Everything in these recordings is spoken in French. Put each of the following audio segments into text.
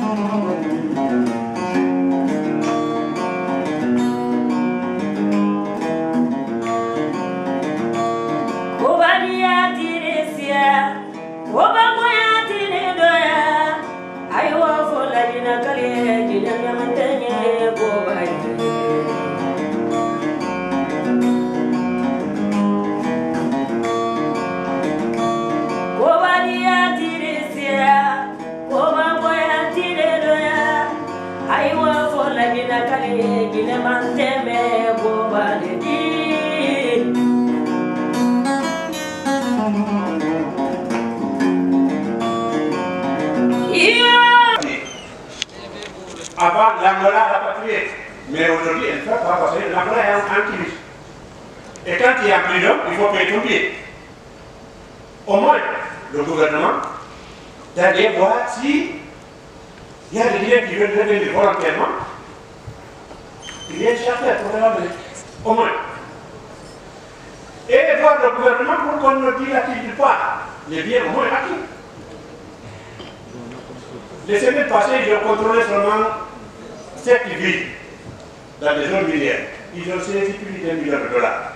Avant, l'Angola a rapatrié. Mais aujourd'hui, elle ne peut pas parce que l'Angola est en crise. Et quand il y a en prison, il faut payer ton pied. Au moins, le gouvernement d'aller voir si il y a des gens qui veulent revenir volontairement. Il y a une charter pour les ramener. Au moins. Et voir le gouvernement pour qu'on ne dilapide pas les biens au moins acquis. Les semaines passées, ils ont contrôlé seulement 7 villes dans des zones minières. Ils ont saisi plus d'1 million de dollars.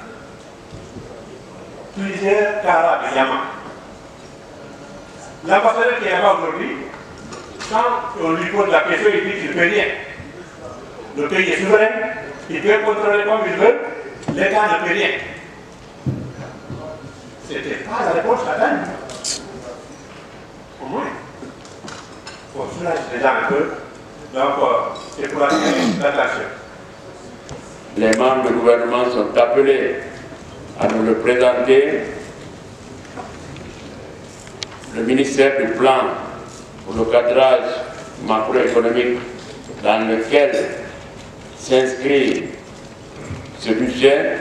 Plusieurs carats de diamants. L'ambassadeur qui est là aujourd'hui, quand on lui pose la question, il dit qu'il ne peut rien. Le pays est souverain, il peut contrôler comme il veut, l'État ne peut rien. Ce n'était pas la réponse à donner. Au moins. Pour soulager les gens un peu, donc c'est pour attirer l'attention. Les membres du gouvernement sont appelés à nous le présenter. Le ministère du Plan pour le cadrage macroéconomique dans lequel s'inscrit ce budget,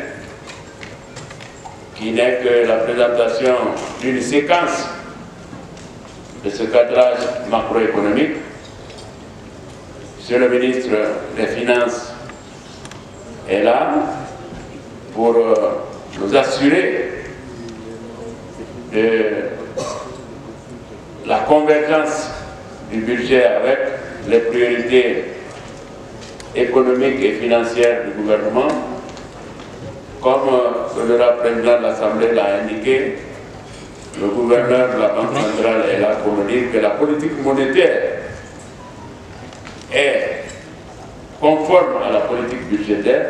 qui n'est que la présentation d'une séquence de ce cadrage macroéconomique. Monsieur le ministre des Finances est là pour nous assurer de la convergence du budget avec les priorités économiques et financières du gouvernement. Comme le président de l'Assemblée l'a indiqué, le gouverneur de la Banque centrale est là pour nous dire que la politique monétaire est conforme à la politique budgétaire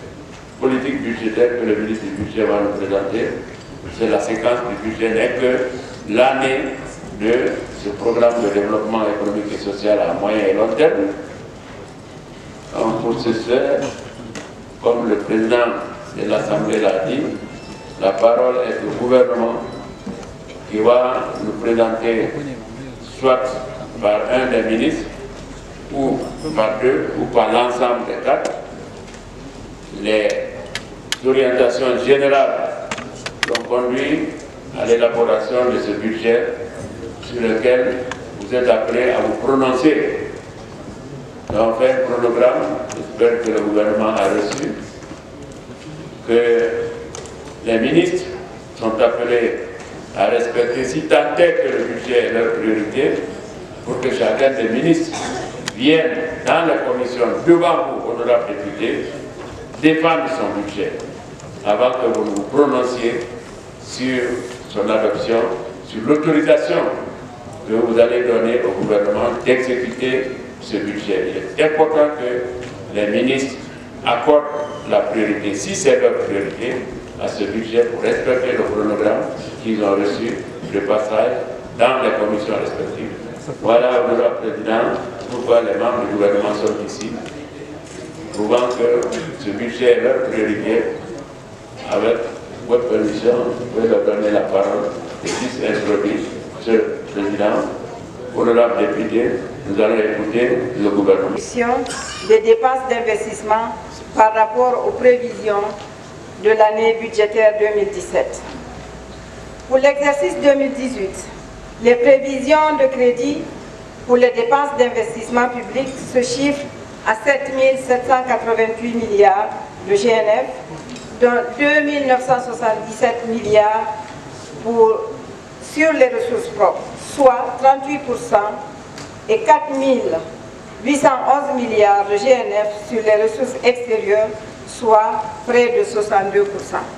que le ministre du budget va nous présenter. C'est la séquence du budget, n'est que l'année de ce programme de développement économique et social à moyen et long terme. Donc pour ce faire, comme le président de l'Assemblée l'a dit, la parole est au gouvernement qui va nous présenter soit par un des ministres ou par deux ou par l'ensemble des quatre les orientations générales qui ont conduit à l'élaboration de ce budget sur lequel vous êtes appelés à vous prononcer. Nous avons fait un chronogramme, j'espère que le gouvernement a reçu, que les ministres sont appelés à respecter, si tant est que le budget est leur priorité, pour que chacun des ministres vienne dans la commission devant vous, honorables députés, défendre son budget avant que vous vous prononciez sur son adoption, sur l'autorisation que vous allez donner au gouvernement d'exécuter ce budget. Il est important que les ministres accordent la priorité, si c'est leur priorité, à ce budget pour respecter le chronogramme qu'ils ont reçu de passage dans les commissions respectives. Voilà, honorable président, pourquoi les membres du gouvernement sont ici, prouvant que ce budget est leur priorité. Avec votre permission, vous pouvez leur donner la parole et puisse introduire. Monsieur le Président, honorable député, nous allons écouter le gouvernement. Des dépenses d'investissement par rapport aux prévisions de l'année budgétaire 2017. Pour l'exercice 2018, les prévisions de crédit pour les dépenses d'investissement public se chiffrent à 7 788 milliards de GNF, dont 2 977 milliards sur les ressources propres, soit 38% et 4 811 milliards de GNF sur les ressources extérieures, soit près de 62%.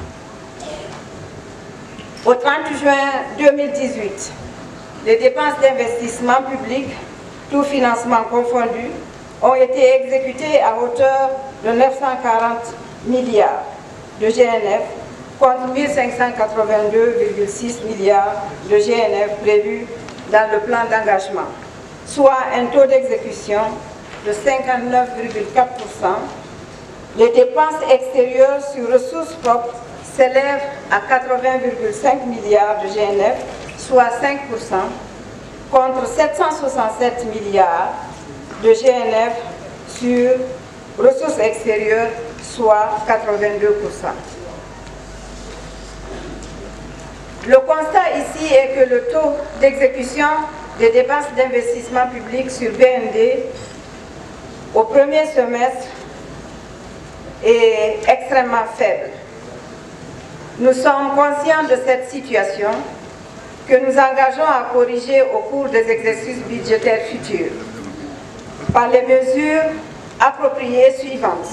Au 30 juin 2018, les dépenses d'investissement public, tout financement confondu, ont été exécutées à hauteur de 940 milliards de GNF contre 1582,6 milliards de GNF prévus dans le plan d'engagement, soit un taux d'exécution de 59,4%. Les dépenses extérieures sur ressources propres s'élèvent à 80,5 milliards de GNF, soit 5%, contre 767 milliards de GNF sur ressources extérieures, soit 82%. Le constat ici est que le taux d'exécution des dépenses d'investissement public sur BND au premier semestre est extrêmement faible. Nous sommes conscients de cette situation que nous engageons à corriger au cours des exercices budgétaires futurs par les mesures appropriées suivantes.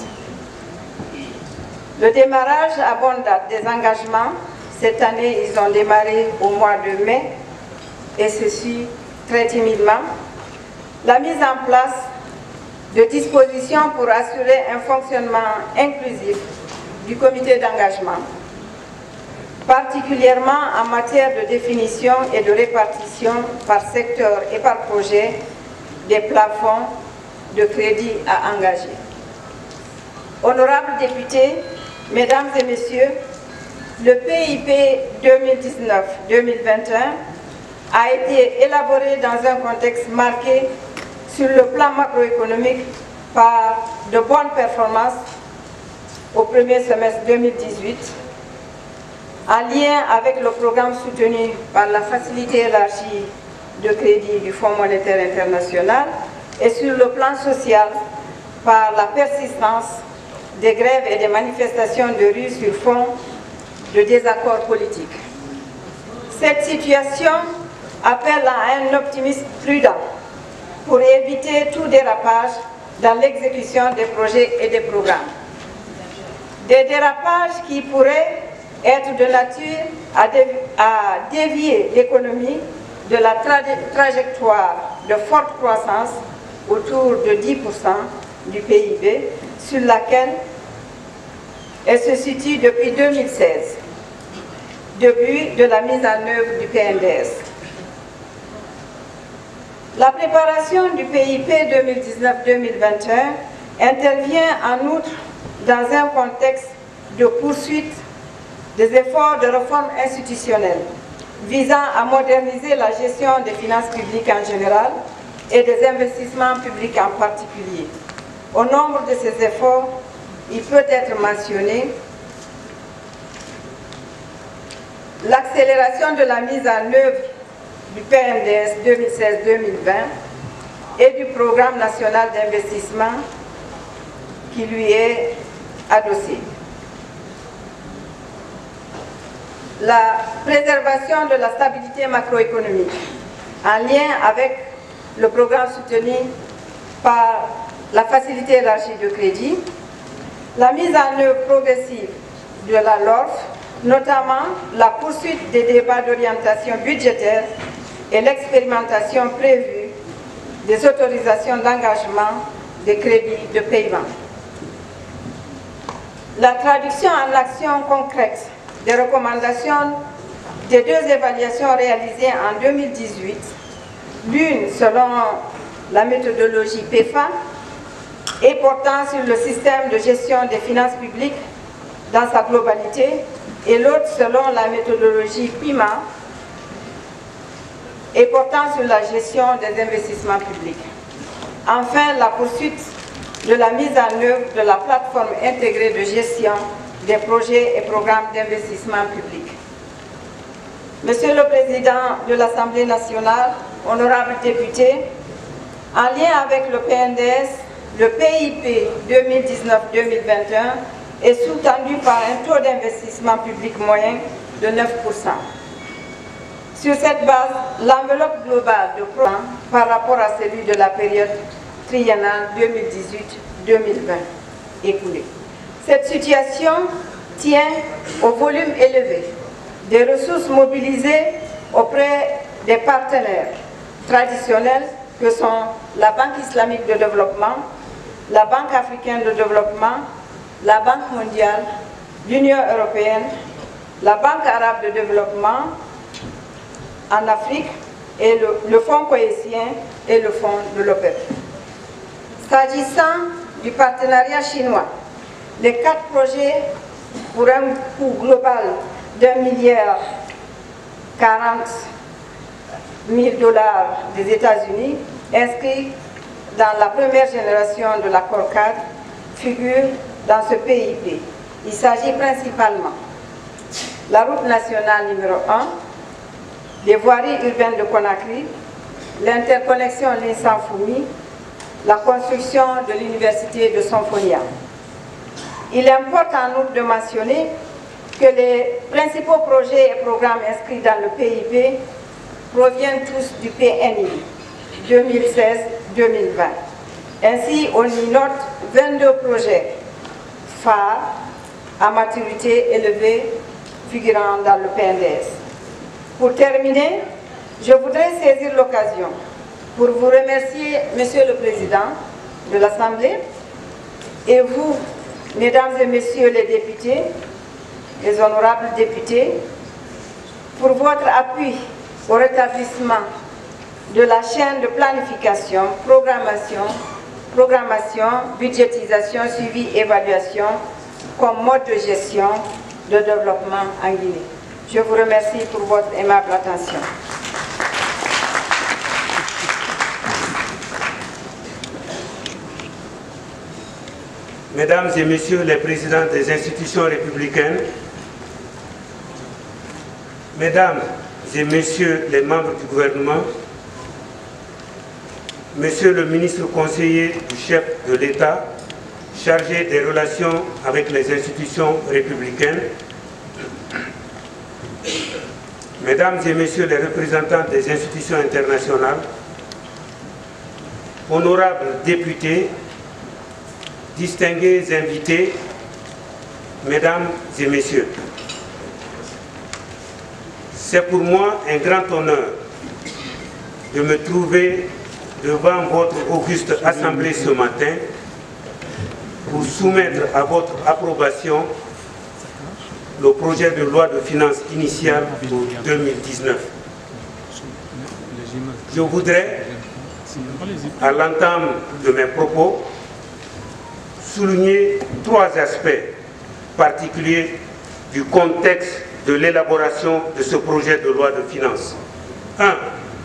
Le démarrage à bonne date des engagements, cette année ils ont démarré au mois de mai, et ceci très timidement. La mise en place de dispositions pour assurer un fonctionnement inclusif du comité d'engagement, particulièrement en matière de définition et de répartition par secteur et par projet des plafonds de crédit à engager. Honorables députés, Mesdames et Messieurs, le PIP 2019-2021 a été élaboré dans un contexte marqué sur le plan macroéconomique par de bonnes performances au premier semestre 2018, en lien avec le programme soutenu par la facilité élargie de crédit du Fonds monétaire international, et sur le plan social par la persistance des grèves et des manifestations de rue sur fond de désaccords politiques. Cette situation appelle à un optimisme prudent pour éviter tout dérapage dans l'exécution des projets et des programmes. Des dérapages qui pourraient être de nature à dévier l'économie de la trajectoire de forte croissance autour de 10% du PIB sur laquelle elle se situe depuis 2016, début de la mise en œuvre du PNDS. La préparation du PIP 2019-2021 intervient en outre dans un contexte de poursuite des efforts de réforme institutionnelle visant à moderniser la gestion des finances publiques en général et des investissements publics en particulier. Au nombre de ces efforts, il peut être mentionné l'accélération de la mise en œuvre du PNDS 2016-2020 et du programme national d'investissement qui lui est adossé. La préservation de la stabilité macroéconomique en lien avec le programme soutenu par la facilité élargie de crédit, la mise en œuvre progressive de la LOLF, notamment la poursuite des débats d'orientation budgétaire et l'expérimentation prévue des autorisations d'engagement des crédits de paiement. La traduction en actions concrètes des recommandations des deux évaluations réalisées en 2018, l'une selon la méthodologie PEFA et portant sur le système de gestion des finances publiques dans sa globalité, et l'autre selon la méthodologie PIMA et portant sur la gestion des investissements publics. Enfin, la poursuite de la mise en œuvre de la plateforme intégrée de gestion des projets et programmes d'investissement public. Monsieur le Président de l'Assemblée nationale, honorables députés, en lien avec le PNDS, le PIP 2019-2021 est sous-tendu par un taux d'investissement public moyen de 9%. Sur cette base, l'enveloppe globale de programme par rapport à celui de la période triennale 2018-2020 écoulée. Cette situation tient au volume élevé des ressources mobilisées auprès des partenaires traditionnels que sont la Banque islamique de développement, la Banque africaine de développement, la Banque mondiale, l'Union européenne, la Banque arabe de développement en Afrique et le Fonds cohésien et le Fonds de l'OPEP. S'agissant du partenariat chinois, les 4 projets pour un coût global d'1,40 milliard des États-Unis inscrits dans la première génération de l'accord cadre figurent dans ce PIP. Il s'agit principalement de la route nationale numéro 1, les voiries urbaines de Conakry, l'interconnexion Linsan-Foumi, la construction de l'université de Sonfonia. Il importe en outre de mentionner que les principaux projets et programmes inscrits dans le PIP proviennent tous du PNI 2016-2020. Ainsi, on y note 22 projets phares à maturité élevée figurant dans le PNDS. Pour terminer, je voudrais saisir l'occasion pour vous remercier, Monsieur le Président de l'Assemblée, et vous, Mesdames et Messieurs les députés, les honorables députés, pour votre appui au rétablissement de la chaîne de planification, programmation, budgétisation, suivi, évaluation comme mode de gestion de développement en Guinée. Je vous remercie pour votre aimable attention. Mesdames et Messieurs les présidents des institutions républicaines, Mesdames et Messieurs les membres du gouvernement, Monsieur le ministre conseiller du chef de l'État, chargé des relations avec les institutions républicaines, Mesdames et Messieurs les représentants des institutions internationales, honorables députés, distingués invités, Mesdames et Messieurs, c'est pour moi un grand honneur de me trouver devant votre auguste assemblée ce matin pour soumettre à votre approbation le projet de loi de finances initiale pour 2019. Je voudrais, à l'entame de mes propos, souligner 3 aspects particuliers du contexte de l'élaboration de ce projet de loi de finances. 1.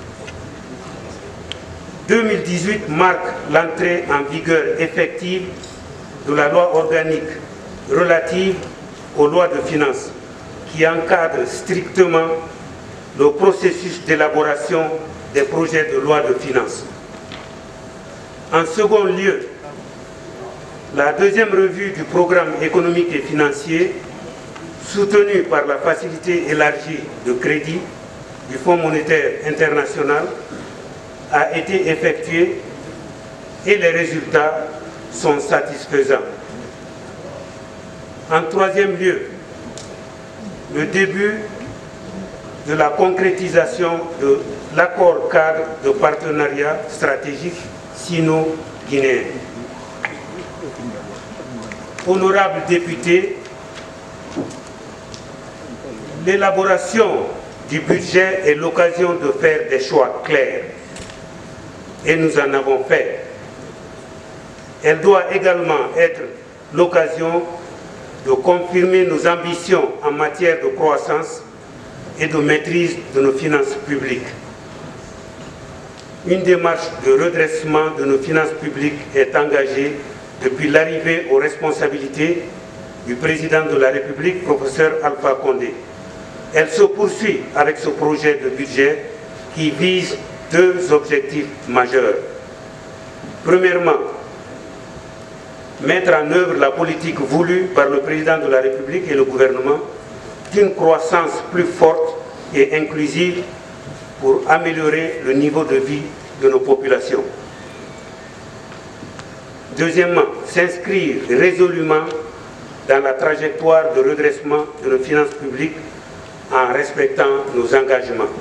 2018 marque l'entrée en vigueur effective de la loi organique relative aux lois de finances qui encadre strictement le processus d'élaboration des projets de loi de finances. En second lieu, la deuxième revue du programme économique et financier, soutenue par la facilité élargie de crédit du Fonds monétaire international, a été effectuée et les résultats sont satisfaisants. En troisième lieu, le début de la concrétisation de l'accord cadre de partenariat stratégique sino-guinéen. Honorables députés, l'élaboration du budget est l'occasion de faire des choix clairs. Et nous en avons fait. Elle doit également être l'occasion de confirmer nos ambitions en matière de croissance et de maîtrise de nos finances publiques. Une démarche de redressement de nos finances publiques est engagée depuis l'arrivée aux responsabilités du président de la République, professeur Alpha Condé. Elle se poursuit avec ce projet de budget qui vise 2 objectifs majeurs. Premièrement, mettre en œuvre la politique voulue par le président de la République et le gouvernement d'une croissance plus forte et inclusive pour améliorer le niveau de vie de nos populations. Deuxièmement, s'inscrire résolument dans la trajectoire de redressement de nos finances publiques en respectant nos engagements.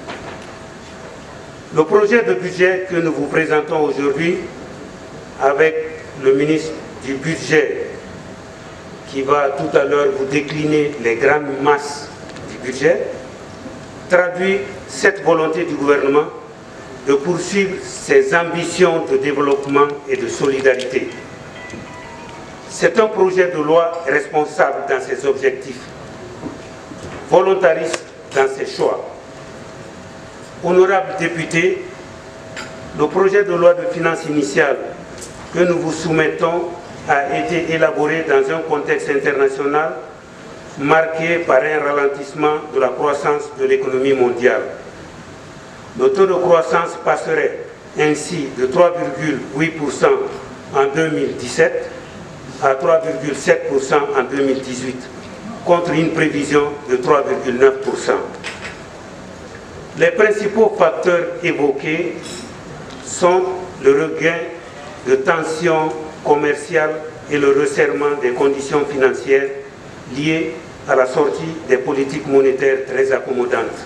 Le projet de budget que nous vous présentons aujourd'hui avec le ministre du Budget qui va tout à l'heure vous décliner les grandes masses du budget, traduit cette volonté du gouvernement de poursuivre ses ambitions de développement et de solidarité. C'est un projet de loi responsable dans ses objectifs, volontariste dans ses choix. Honorables députés, le projet de loi de finances initiale que nous vous soumettons a été élaboré dans un contexte international marqué par un ralentissement de la croissance de l'économie mondiale. Le taux de croissance passerait ainsi de 3,8% en 2017 à 3,7% en 2018, contre une prévision de 3,9%. Les principaux facteurs évoqués sont le regain de tensions commerciales et le resserrement des conditions financières liées à la sortie des politiques monétaires très accommodantes.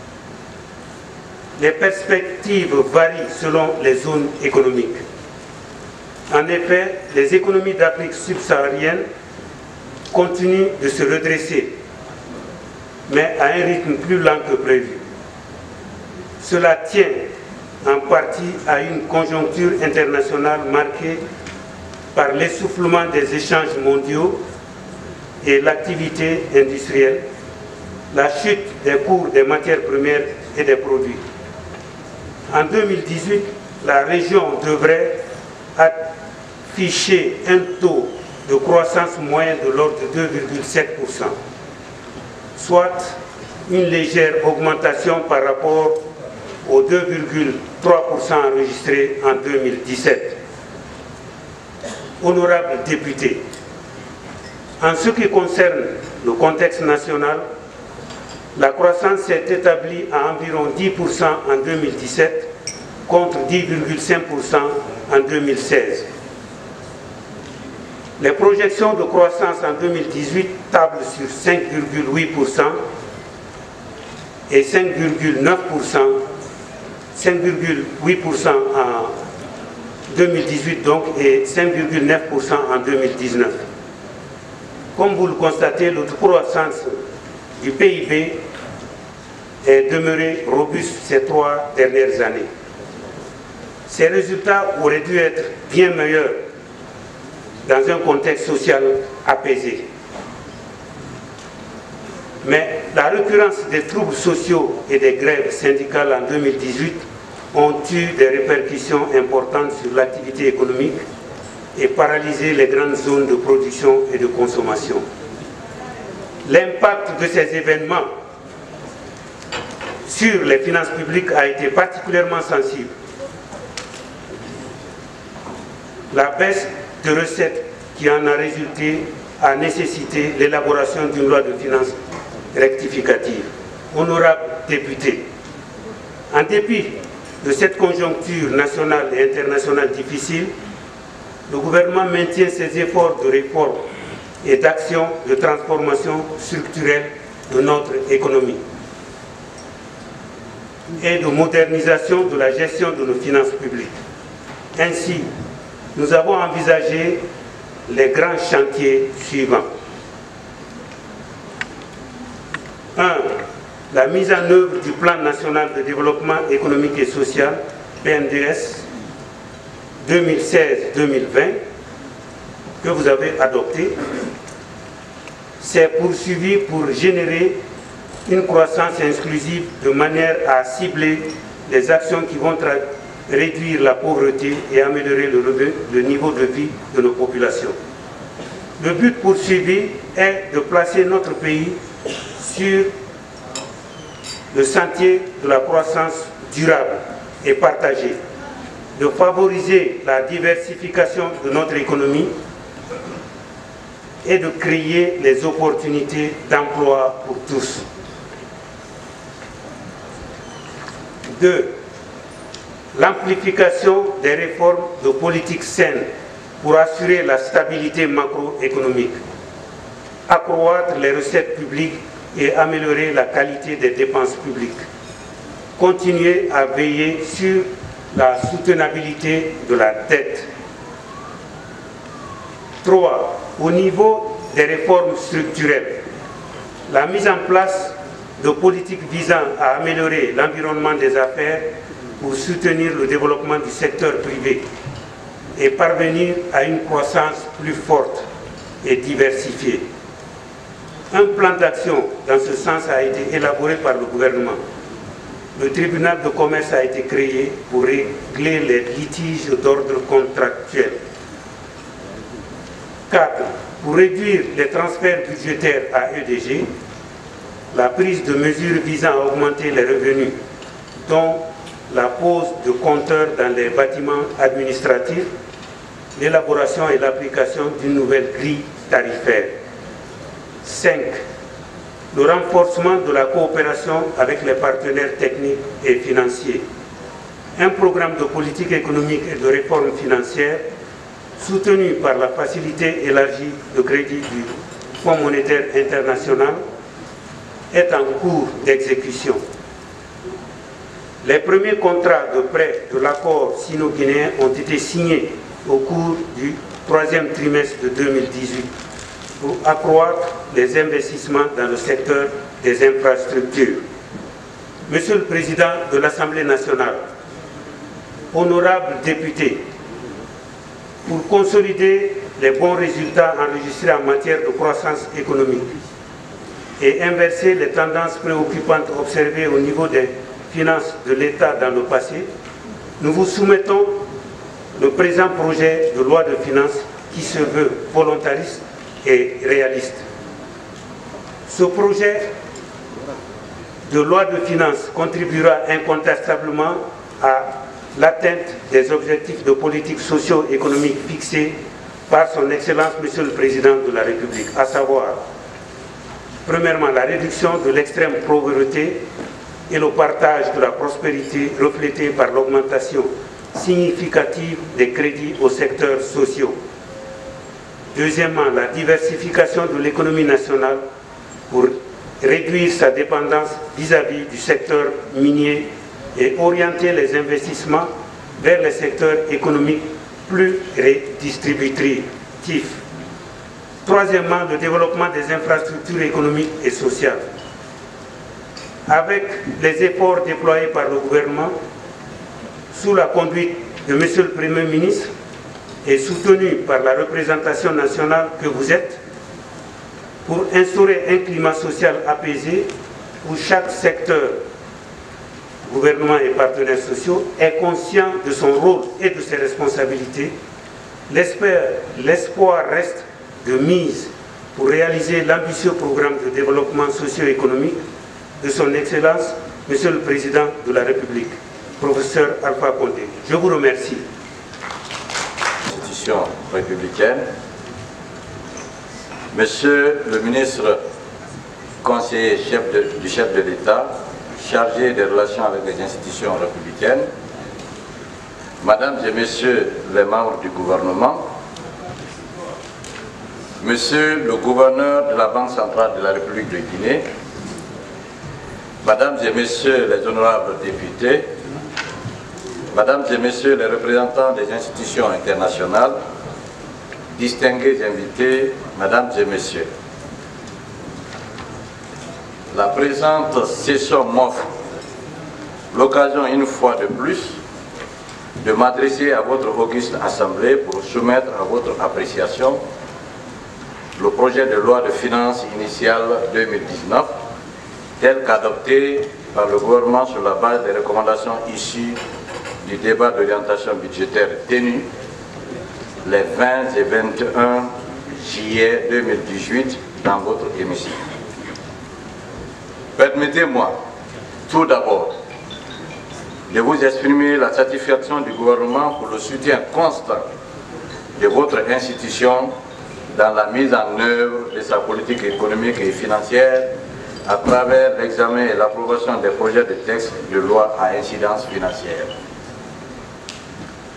Les perspectives varient selon les zones économiques. En effet, les économies d'Afrique subsaharienne continuent de se redresser, mais à un rythme plus lent que prévu. Cela tient en partie à une conjoncture internationale marquée par l'essoufflement des échanges mondiaux et l'activité industrielle, la chute des cours des matières premières et des produits. En 2018, la région devrait afficher un taux de croissance moyen de l'ordre de 2,7%, soit une légère augmentation par rapport aux 2,3% enregistrés en 2017. Honorables députés, en ce qui concerne le contexte national, la croissance s'est établie à environ 10% en 2017 contre 10,5% en 2016. Les projections de croissance en 2018 tablent sur 5,8% et 5,9%, 5,8% en 2018 donc et 5,9% en 2019. Comme vous le constatez, le taux de croissance du PIB est demeuré robuste ces 3 dernières années. Ces résultats auraient dû être bien meilleurs dans un contexte social apaisé. Mais la récurrence des troubles sociaux et des grèves syndicales en 2018 ont eu des répercussions importantes sur l'activité économique et paralysé les grandes zones de production et de consommation. L'impact de ces événements sur les finances publiques a été particulièrement sensible. La baisse de recettes qui en a résulté a nécessité l'élaboration d'une loi de finances rectificative. Honorables députés, en dépit de cette conjoncture nationale et internationale difficile, le gouvernement maintient ses efforts de réforme et d'action de transformation structurelle de notre économie et de modernisation de la gestion de nos finances publiques. Ainsi, nous avons envisagé les grands chantiers suivants. 1. La mise en œuvre du Plan national de développement économique et social, PNDS, 2016-2020, que vous avez adopté, s'est poursuivi pour générer une croissance inclusive de manière à cibler les actions qui vont réduire la pauvreté et améliorer le niveau de vie de nos populations. Le but poursuivi est de placer notre pays sur le sentier de la croissance durable et partagée, de favoriser la diversification de notre économie et de créer les opportunités d'emploi pour tous. 2. l'amplification des réformes de politique saine pour assurer la stabilité macroéconomique, accroître les recettes publiques et améliorer la qualité des dépenses publiques, continuer à veiller sur la soutenabilité de la dette. 3. Au niveau des réformes structurelles, la mise en place de politiques visant à améliorer l'environnement des affaires pour soutenir le développement du secteur privé et parvenir à une croissance plus forte et diversifiée. Un plan d'action dans ce sens a été élaboré par le gouvernement. Le tribunal de commerce a été créé pour régler les litiges d'ordre contractuel. 4. Pour réduire les transferts budgétaires à EDG, la prise de mesures visant à augmenter les revenus, dont la pose de compteurs dans les bâtiments administratifs, l'élaboration et l'application d'une nouvelle grille tarifaire. 5. Le renforcement de la coopération avec les partenaires techniques et financiers. Un programme de politique économique et de réforme financière soutenu par la facilité élargie de crédit du Fonds monétaire international est en cours d'exécution. Les premiers contrats de prêt de l'accord sino-guinéen ont été signés au cours du 3e trimestre de 2018 pour accroître les investissements dans le secteur des infrastructures. Monsieur le Président de l'Assemblée nationale, honorables députés, pour consolider les bons résultats enregistrés en matière de croissance économique et inverser les tendances préoccupantes observées au niveau des finances de l'État dans le passé, nous vous soumettons le présent projet de loi de finances qui se veut volontariste et réaliste. Ce projet de loi de finances contribuera incontestablement à l'atteinte des objectifs de politique socio-économique fixés par son Excellence Monsieur le Président de la République, à savoir, premièrement, la réduction de l'extrême pauvreté et le partage de la prospérité reflété par l'augmentation significative des crédits aux secteurs sociaux. Deuxièmement, la diversification de l'économie nationale pour réduire sa dépendance vis-à-vis du secteur minier et orienter les investissements vers les secteurs économiques plus redistributifs. Troisièmement, le développement des infrastructures économiques et sociales. Avec les efforts déployés par le gouvernement, sous la conduite de Monsieur le Premier ministre et soutenu par la représentation nationale que vous êtes, pour instaurer un climat social apaisé où chaque secteur, gouvernement et partenaires sociaux, est conscient de son rôle et de ses responsabilités, l'espoir reste de mise pour réaliser l'ambitieux programme de développement socio-économique de son Excellence, Monsieur le Président de la République, Professeur Alpha Condé. Je vous remercie. Institution républicaine, Monsieur le ministre conseiller du chef de l'État, chargé des relations avec les institutions républicaines, Mesdames et Messieurs les membres du gouvernement, Monsieur le gouverneur de la Banque centrale de la République de Guinée, Mesdames et Messieurs les honorables députés, Mesdames et Messieurs les représentants des institutions internationales, distingués invités, Mesdames et Messieurs, la présente session m'offre l'occasion une fois de plus de m'adresser à votre auguste assemblée pour soumettre à votre appréciation le projet de loi de finances initiale 2019 tel qu'adopté par le gouvernement sur la base des recommandations issues du débat d'orientation budgétaire tenu les 20 et 21 juillet 2018 dans votre hémicycle. Permettez-moi tout d'abord de vous exprimer la satisfaction du gouvernement pour le soutien constant de votre institution dans la mise en œuvre de sa politique économique et financière à travers l'examen et l'approbation des projets de textes de loi à incidence financière.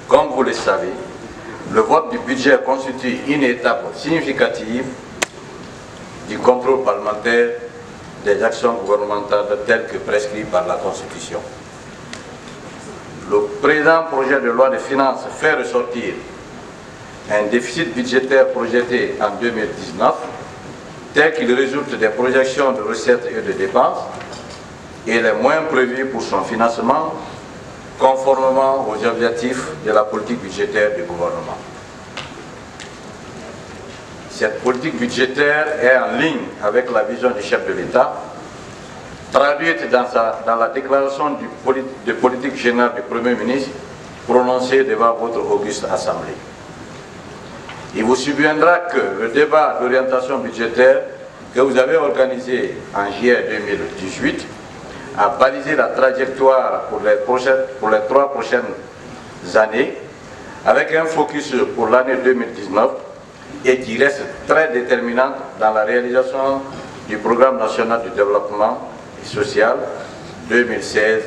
Comme vous le savez, le vote du budget constitue une étape significative du contrôle parlementaire des actions gouvernementales telles que prescrites par la Constitution. Le présent projet de loi de finances fait ressortir un déficit budgétaire projeté en 2019 tel qu'il résulte des projections de recettes et de dépenses et les moyens prévus pour son financement conformément aux objectifs de la politique budgétaire du gouvernement. Cette politique budgétaire est en ligne avec la vision du chef de l'État, traduite dans la déclaration de politique générale du Premier ministre prononcée devant votre auguste Assemblée. Il vous souviendra que le débat d'orientation budgétaire que vous avez organisé en juillet 2018 a balisé la trajectoire pour les 3 prochaines années avec un focus pour l'année 2019 et qui reste très déterminante dans la réalisation du programme national du développement social 2016-2020.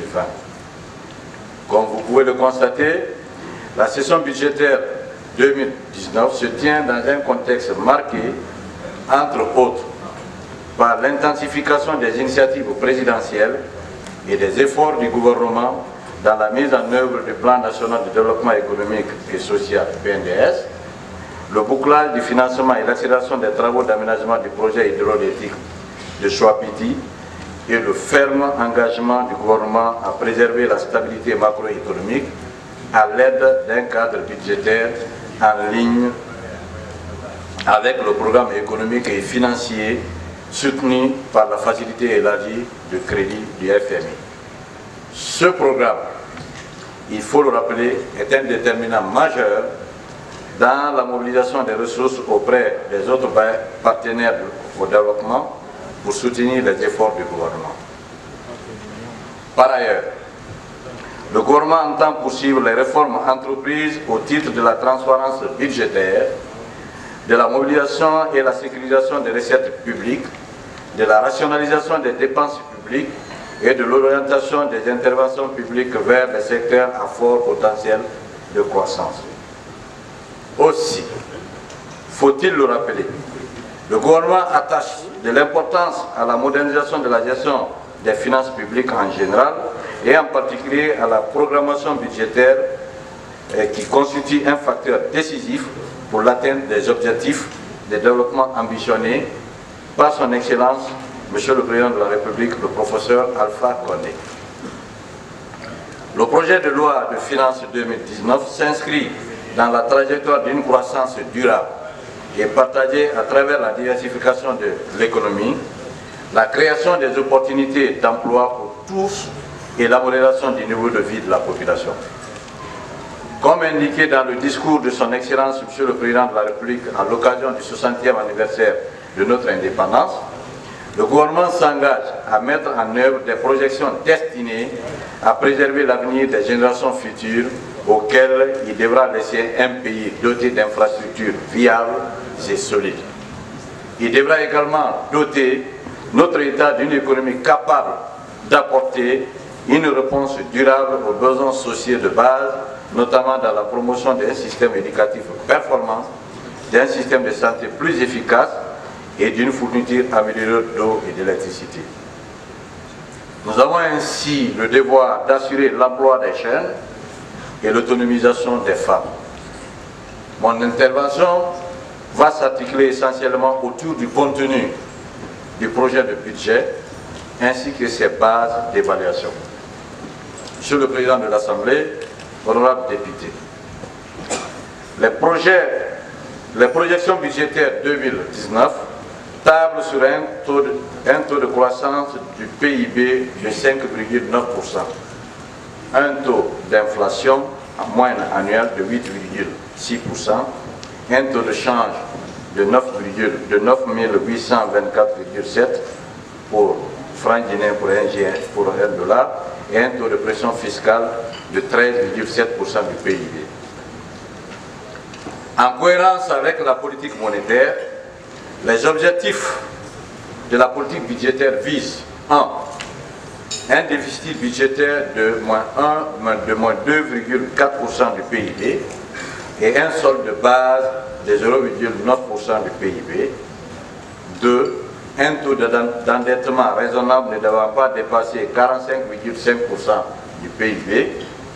Comme vous pouvez le constater, la session budgétaire 2019 se tient dans un contexte marqué, entre autres, par l'intensification des initiatives présidentielles et des efforts du gouvernement dans la mise en œuvre du plan national de développement économique et social PNDS, le bouclage du financement et l'accélération des travaux d'aménagement du projet hydroélectrique de Chouapiti et le ferme engagement du gouvernement à préserver la stabilité macroéconomique à l'aide d'un cadre budgétaire en ligne avec le programme économique et financier soutenu par la facilité élargie de crédit du FMI. Ce programme, il faut le rappeler, est un déterminant majeur dans la mobilisation des ressources auprès des autres partenaires au développement pour soutenir les efforts du gouvernement. Par ailleurs, le gouvernement entend poursuivre les réformes entreprises au titre de la transparence budgétaire, de la mobilisation et la sécurisation des recettes publiques, de la rationalisation des dépenses publiques et de l'orientation des interventions publiques vers les secteurs à fort potentiel de croissance. Aussi, faut-il le rappeler, le gouvernement attache de l'importance à la modernisation de la gestion des finances publiques en général et en particulier à la programmation budgétaire qui constitue un facteur décisif pour l'atteinte des objectifs de développement ambitionnés par son Excellence, Monsieur le Président de la République, le professeur Alpha Condé. Le projet de loi de finances 2019 s'inscrit dans la trajectoire d'une croissance durable et partagée à travers la diversification de l'économie, la création des opportunités d'emploi pour tous et la modération du niveau de vie de la population. Comme indiqué dans le discours de son Excellence, Monsieur le Président de la République, à l'occasion du 60e anniversaire de notre indépendance, le gouvernement s'engage à mettre en œuvre des projections destinées à préserver l'avenir des générations futures auxquelles il devra laisser un pays doté d'infrastructures viables et solides. Il devra également doter notre État d'une économie capable d'apporter une réponse durable aux besoins sociaux de base, notamment dans la promotion d'un système éducatif performant, d'un système de santé plus efficace et d'une fourniture améliorée d'eau et d'électricité. Nous avons ainsi le devoir d'assurer l'emploi des jeunes et l'autonomisation des femmes. Mon intervention va s'articuler essentiellement autour du contenu du projet de budget ainsi que ses bases d'évaluation. Monsieur le Président de l'Assemblée, honorables députés, les projections budgétaires 2019 tablent sur un taux de croissance du PIB de 5,9%, un taux d'inflation en moyenne annuelle de 8,6%, un taux de change de 9,824,7 pour francs guinéens pour un dollar et un taux de pression fiscale de 13,7% du PIB. En cohérence avec la politique monétaire, les objectifs de la politique budgétaire visent 1. un déficit budgétaire de moins 2,4% du PIB et un solde de base de 0,9% du PIB. 2. Un taux d'endettement raisonnable ne devant pas dépasser 45,5% du PIB.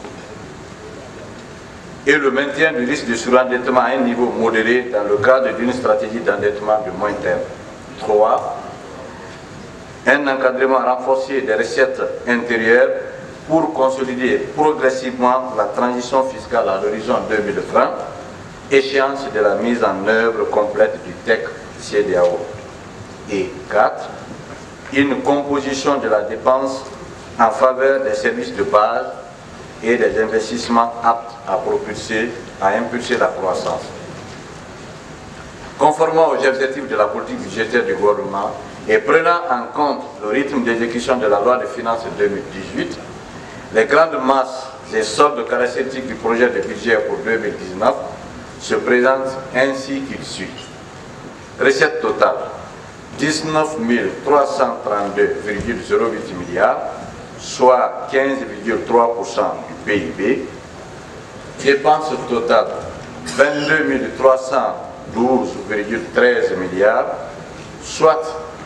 Et le maintien du risque de surendettement à un niveau modéré dans le cadre d'une stratégie d'endettement de moyen terme. 3. Un encadrement renforcé des recettes intérieures pour consolider progressivement la transition fiscale à l'horizon 2020, échéance de la mise en œuvre complète du TEC CEDEAO. Et 4. Une composition de la dépense en faveur des services de base et des investissements aptes à impulser la croissance. Conformément aux objectifs de la politique budgétaire du gouvernement et prenant en compte le rythme d'exécution de la loi de finances 2018, les grandes masses et soldes caractéristiques du projet de budget pour 2019 se présentent ainsi qu'il suit. Recette totale 19 332,08 milliards, soit 15,3% du PIB. Dépenses totales 22 312,13 milliards, soit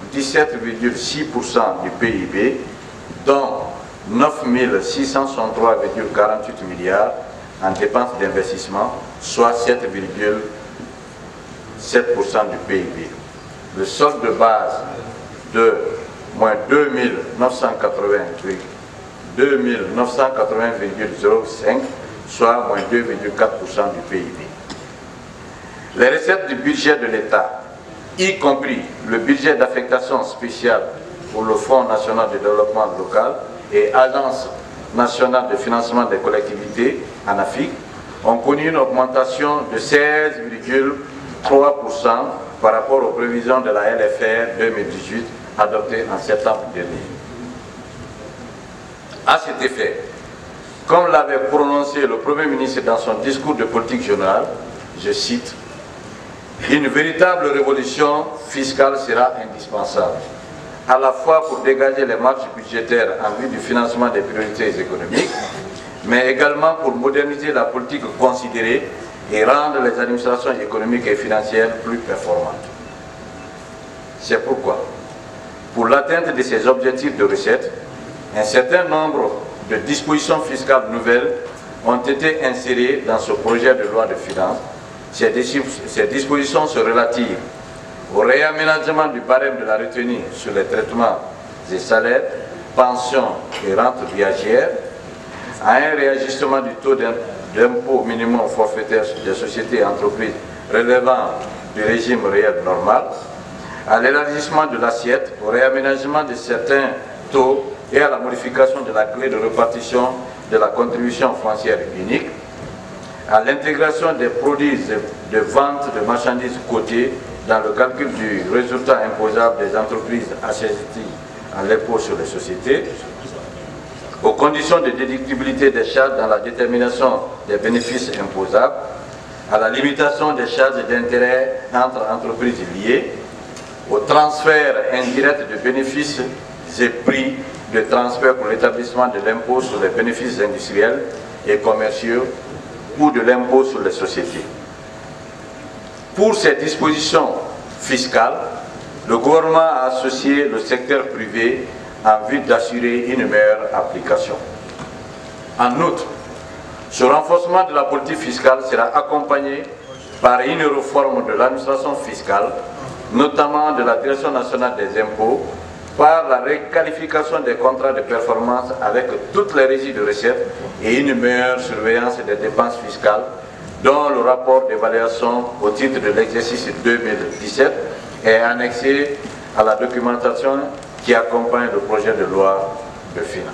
17,6% du PIB, dont 9 663,48 milliards en dépenses d'investissement, soit 7,7% du PIB. Le solde de base de moins 2 980,05, soit moins 2,4% du PIB. Les recettes du budget de l'État, y compris le budget d'affectation spéciale pour le Fonds national de développement local et Agence nationale de financement des collectivités en Afrique, ont connu une augmentation de 16,3% par rapport aux prévisions de la LFR 2018 adoptée en septembre dernier. À cet effet, comme l'avait prononcé le Premier ministre dans son discours de politique générale, je cite, « Une véritable révolution fiscale sera indispensable, à la fois pour dégager les marges budgétaires en vue du financement des priorités économiques, mais également pour moderniser la politique considérée et rendre les administrations économiques et financières plus performantes. C'est pourquoi, pour l'atteinte de ces objectifs de recettes, un certain nombre de dispositions fiscales nouvelles ont été insérées dans ce projet de loi de finances. Ces dispositions sont relatives au réaménagement du barème de la retenue sur les traitements des salaires, pensions et rentes viagères, à un réajustement du taux d'impôt minimum forfaitaire des sociétés et entreprises relevant du régime réel normal, à l'élargissement de l'assiette, au réaménagement de certains taux et à la modification de la clé de répartition de la contribution foncière unique, à l'intégration des produits de vente de marchandises cotées dans le calcul du résultat imposable des entreprises assujetties à l'impôt sur les sociétés, aux conditions de déductibilité des charges dans la détermination des bénéfices imposables, à la limitation des charges d'intérêt entre entreprises liées, au transfert indirect de bénéfices et prix de transfert pour l'établissement de l'impôt sur les bénéfices industriels et commerciaux ou de l'impôt sur les sociétés. Pour ces dispositions fiscales, le gouvernement a associé le secteur privé en vue d'assurer une meilleure application. En outre, ce renforcement de la politique fiscale sera accompagné par une réforme de l'administration fiscale, notamment de la Direction nationale des impôts, par la requalification des contrats de performance avec toutes les régies de recettes et une meilleure surveillance des dépenses fiscales, dont le rapport d'évaluation au titre de l'exercice 2017 est annexé à la documentation qui accompagne le projet de loi de finances.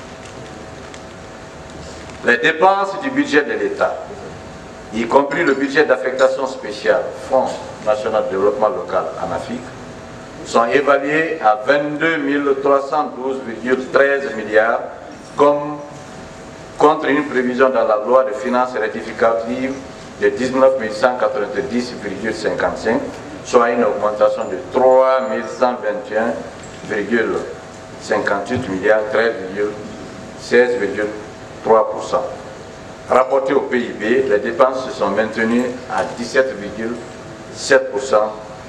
Les dépenses du budget de l'État, y compris le budget d'affectation spéciale Fonds national de développement local en Afrique, sont évaluées à 22 312,13 milliards contre une prévision dans la loi de finances rectificative de 19 190,55, soit une augmentation de 3 121,9 58 milliards, 16,3%. Rapporté au PIB, les dépenses se sont maintenues à 17,7%.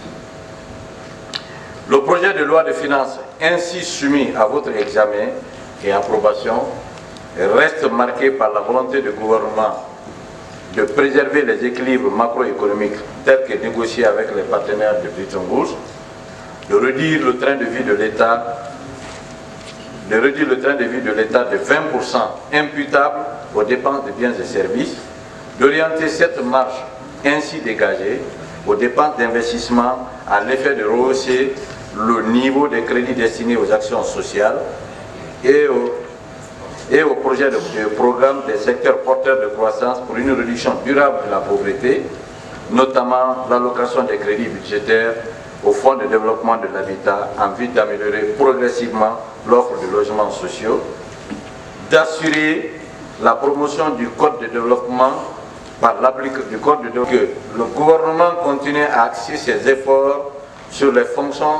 Le projet de loi de finances ainsi soumis à votre examen et approbation reste marqué par la volonté du gouvernement de préserver les équilibres macroéconomiques tels que négociés avec les partenaires de Bretton Woods, de réduire le train de vie de l'État de 20% imputable aux dépenses de biens et services, d'orienter cette marge ainsi dégagée aux dépenses d'investissement à l'effet de rehausser le niveau des crédits destinés aux actions sociales et au projet de programme des secteurs porteurs de croissance pour une réduction durable de la pauvreté, notamment l'allocation des crédits budgétaires au Fonds de développement de l'habitat en vue d'améliorer progressivement l'offre de logements sociaux, d'assurer la promotion du Code de développement par l'application du Code de développement, que le gouvernement continue à axer ses efforts sur les fonctions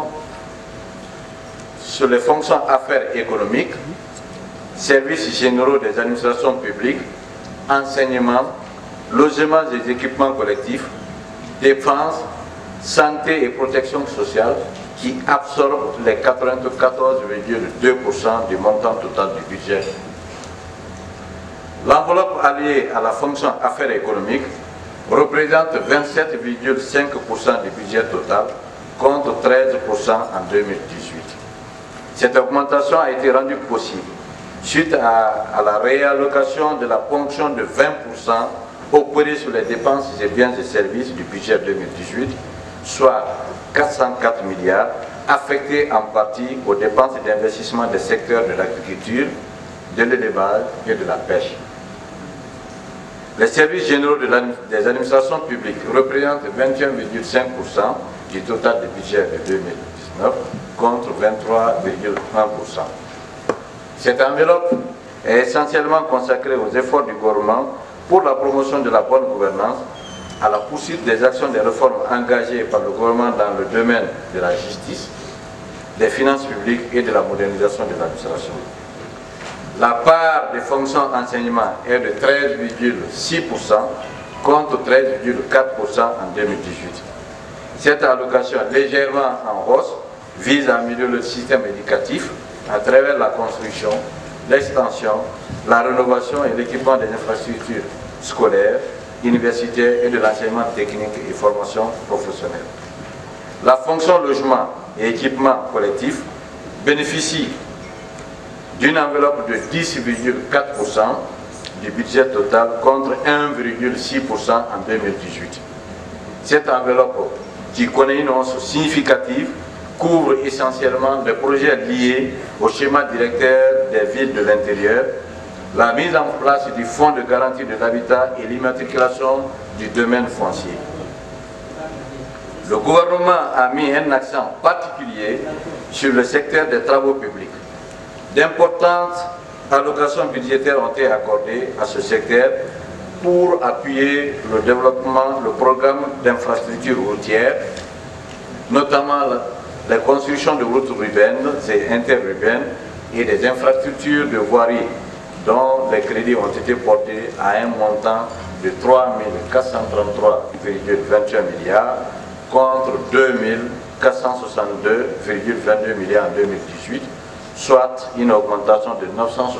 affaires économiques, services généraux des administrations publiques, enseignement, logement et équipements collectifs, défense, santé et protection sociale, qui absorbent les 94,2% du montant total du budget. L'enveloppe alliée à la fonction affaires économiques représente 27,5% du budget total, contre 13% en 2018. Cette augmentation a été rendue possible suite à la réallocation de la ponction de 20% opérée sur les dépenses et biens et services du budget 2018, soit 404 milliards, affectés en partie aux dépenses d'investissement des secteurs de l'agriculture, de l'élevage et de la pêche. Les services généraux des administrations publiques représentent 21,5% du total du budget de 2019 contre 23,1%. Cette enveloppe est essentiellement consacrée aux efforts du gouvernement pour la promotion de la bonne gouvernance, à la poursuite des actions de réformes engagées par le gouvernement dans le domaine de la justice, des finances publiques et de la modernisation de l'administration. La part des fonctions enseignement est de 13,6% contre 13,4% en 2018. Cette allocation légèrement en hausse vise à améliorer le système éducatif à travers la construction, l'extension, la rénovation et l'équipement des infrastructures scolaires, universitaires et de l'enseignement technique et formation professionnelle. La fonction logement et équipement collectif bénéficie d'une enveloppe de 10,4% du budget total contre 1,6% en 2018. Cette enveloppe, qui connaît une hausse significative, couvre essentiellement des projets liés au schéma directeur des villes de l'intérieur, la mise en place du fonds de garantie de l'habitat et l'immatriculation du domaine foncier. Le gouvernement a mis un accent particulier sur le secteur des travaux publics. D'importantes allocations budgétaires ont été accordées à ce secteur pour appuyer le développement, le programme d'infrastructures routières, notamment la construction de routes urbaines et interurbaines et des infrastructures de voirie dont les crédits ont été portés à un montant de 3 433,21 milliards contre 2 462,22 milliards en 2018, soit une augmentation de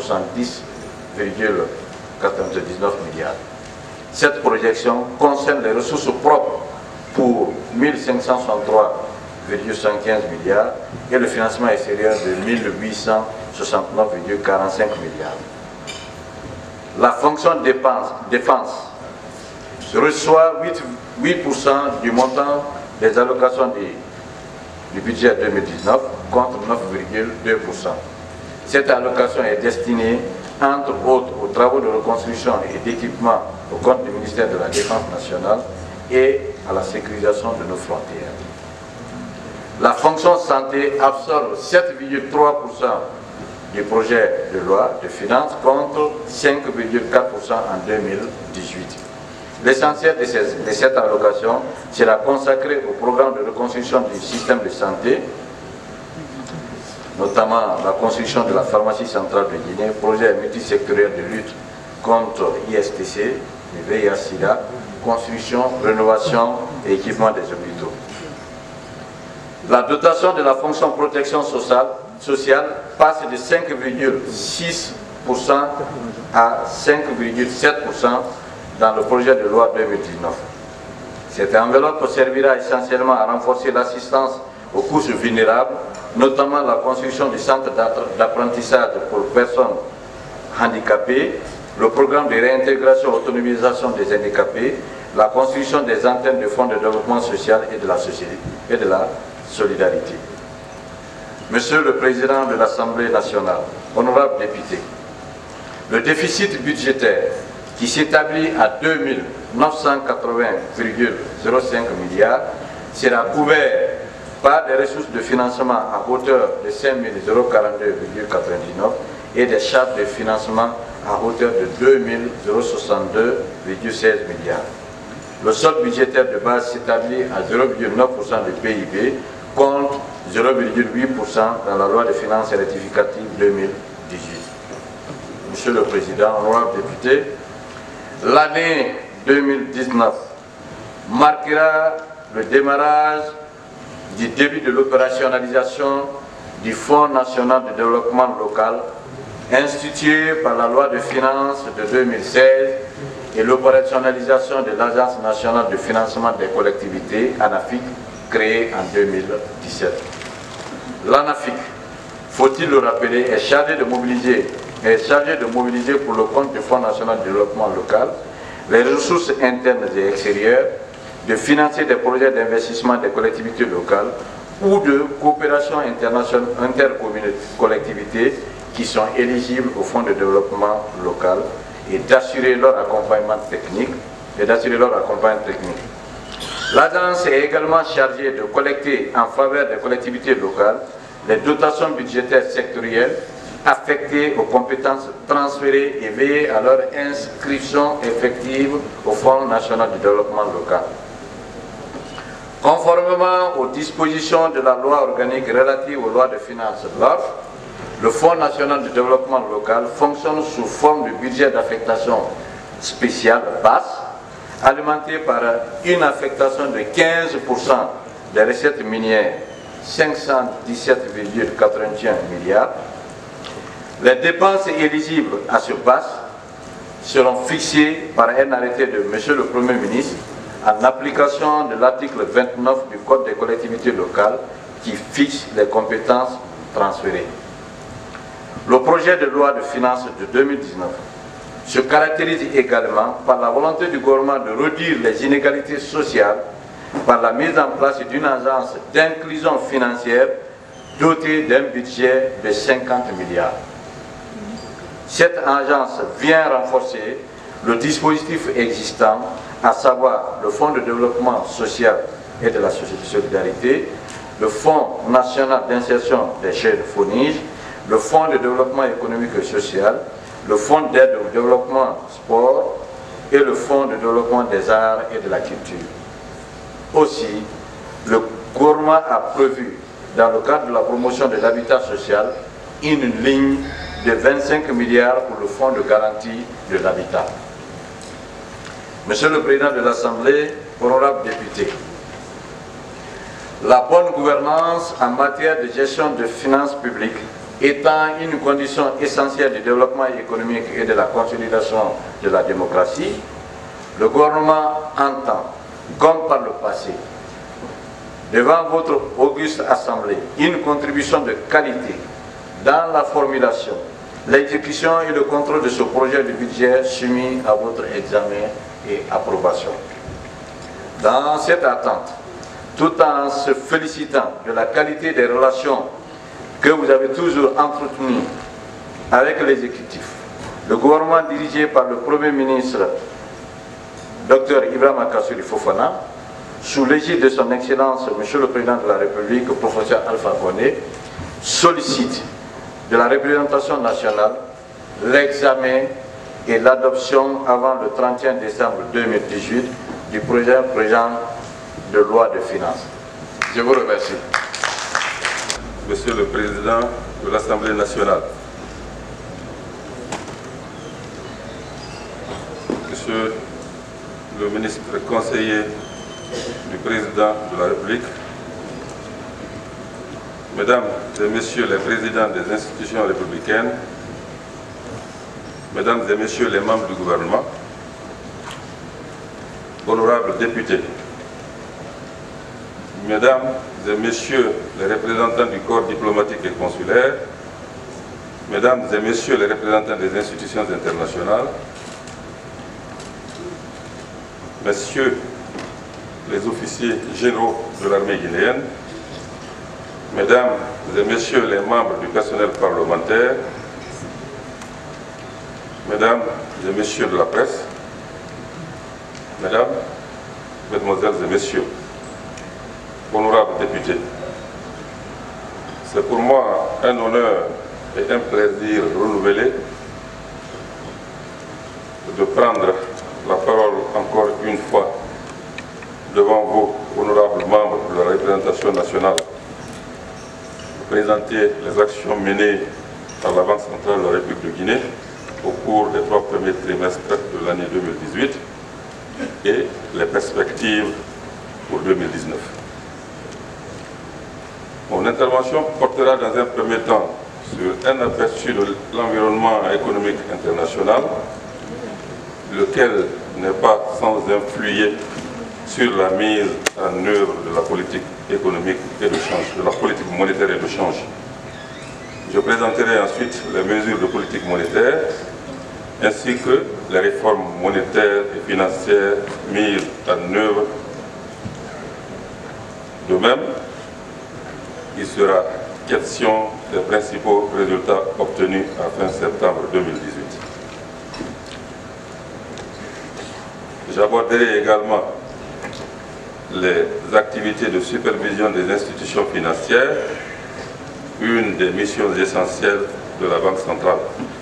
970,99 milliards. Cette projection concerne les ressources propres pour 1563,75 milliards et le financement extérieur de 1869,45 milliards. La fonction défense reçoit 8% du montant des allocations du budget 2019 contre 9,2%. Cette allocation est destinée, entre autres, aux travaux de reconstruction et d'équipement au compte du ministère de la Défense nationale et à la sécurisation de nos frontières. La fonction santé absorbe 7,3% du projet de loi de finances contre 5,4% en 2018. L'essentiel de cette allocation sera consacré au programme de reconstruction du système de santé, notamment la construction de la pharmacie centrale de Guinée, projet multisectoriel de lutte contre ISTC, le VIH-Sida, construction, rénovation et équipement des hôpitaux. La dotation de la fonction protection sociale passe de 5,6% à 5,7% dans le projet de loi 2019. Cette enveloppe servira essentiellement à renforcer l'assistance aux couches vulnérables, notamment la construction du centre d'apprentissage pour personnes handicapées, le programme de réintégration et autonomisation des handicapés, la construction des antennes de fonds de développement social et de la solidarité. Monsieur le Président de l'Assemblée nationale, honorables députés, le déficit budgétaire qui s'établit à 2,980,05 milliards sera couvert par des ressources de financement à hauteur de 5,042,99 et des charges de financement à hauteur de 2,062,16 milliards. Le solde budgétaire de base s'établit à 0,9% du PIB contre 0,8% dans la loi de finances rectificative 2018. Monsieur le Président, honorables députés, l'année 2019 marquera le démarrage du début de l'opérationnalisation du Fonds national de développement local institué par la loi de finances de 2016 et l'opérationnalisation de l'Agence nationale de financement des collectivités, ANAFIC, créée en 2017. L'ANAFIC, faut-il le rappeler, est chargé de mobiliser pour le compte du Fonds national de développement local les ressources internes et extérieures, de financer des projets d'investissement des collectivités locales ou de coopération internationale intercollectivités qui sont éligibles au Fonds de développement local et d'assurer leur accompagnement technique. L'agence est également chargée de collecter en faveur des collectivités locales les dotations budgétaires sectorielles affectées aux compétences transférées et veiller à leur inscription effective au Fonds national du développement local. Conformément aux dispositions de la loi organique relative aux lois de finances (LOF), le Fonds national de développement local fonctionne sous forme de budget d'affectation spéciale basse, alimenté par une affectation de 15% des recettes minières, 517,81 milliards. Les dépenses éligibles à ce pass seront fixées par un arrêté de M. le Premier ministre en application de l'article 29 du Code des collectivités locales qui fixe les compétences transférées. Le projet de loi de finances de 2019 se caractérise également par la volonté du gouvernement de réduire les inégalités sociales par la mise en place d'une agence d'inclusion financière dotée d'un budget de 50 milliards. Cette agence vient renforcer le dispositif existant, à savoir le Fonds de développement social et de la solidarité, le Fonds national d'insertion des jeunes FONIGE, le Fonds de développement économique et social, le Fonds d'aide au développement sport et le Fonds de développement des arts et de la culture. Aussi, le gouvernement a prévu, dans le cadre de la promotion de l'habitat social, une ligne de 25 milliards pour le Fonds de garantie de l'habitat. Monsieur le Président de l'Assemblée, honorables députés, la bonne gouvernance en matière de gestion de finances publiques étant une condition essentielle du développement économique et de la consolidation de la démocratie, le gouvernement entend, comme par le passé, devant votre auguste Assemblée, une contribution de qualité dans la formulation, l'exécution et le contrôle de ce projet de budget soumis à votre examen et approbation. Dans cette attente, tout en se félicitant de la qualité des relations que vous avez toujours entretenues avec l'exécutif, le gouvernement dirigé par le Premier ministre Dr Ibrahima Kassory Fofana, sous l'égide de son Excellence Monsieur le Président de la République, professeur Alpha Condé, sollicite de la représentation nationale l'examen et l'adoption avant le 31 décembre 2018 du projet de loi de finances. Je vous remercie. Monsieur le Président, de l'Assemblée nationale, Monsieur le ministre conseiller du Président de la République, Mesdames et Messieurs les présidents des institutions républicaines, Mesdames et Messieurs les membres du gouvernement, honorables députés, Mesdames et Messieurs les représentants du corps diplomatique et consulaire, Mesdames et Messieurs les représentants des institutions internationales, Messieurs les officiers généraux de l'armée guinéenne, Mesdames et Messieurs les membres du personnel parlementaire, Mesdames et Messieurs de la presse, Mesdames, Mesdemoiselles et Messieurs, honorables députés, c'est pour moi un honneur et un plaisir renouvelé de prendre la parole encore une fois devant vous, honorables membres de la représentation nationale, pour présenter les actions menées par la Banque centrale de la République de Guinée au cours des 3 premiers trimestres de l'année 2018 et les perspectives pour 2019. Mon intervention portera dans un premier temps sur un aperçu de l'environnement économique international, lequel n'est pas sans influer sur la mise en œuvre de la politique économique et de change, de la politique monétaire et de change. Je présenterai ensuite les mesures de politique monétaire ainsi que les réformes monétaires et financières mises en œuvre. De même, il sera question des principaux résultats obtenus à fin septembre 2018. J'aborderai également les activités de supervision des institutions financières, une des missions essentielles de la Banque centrale.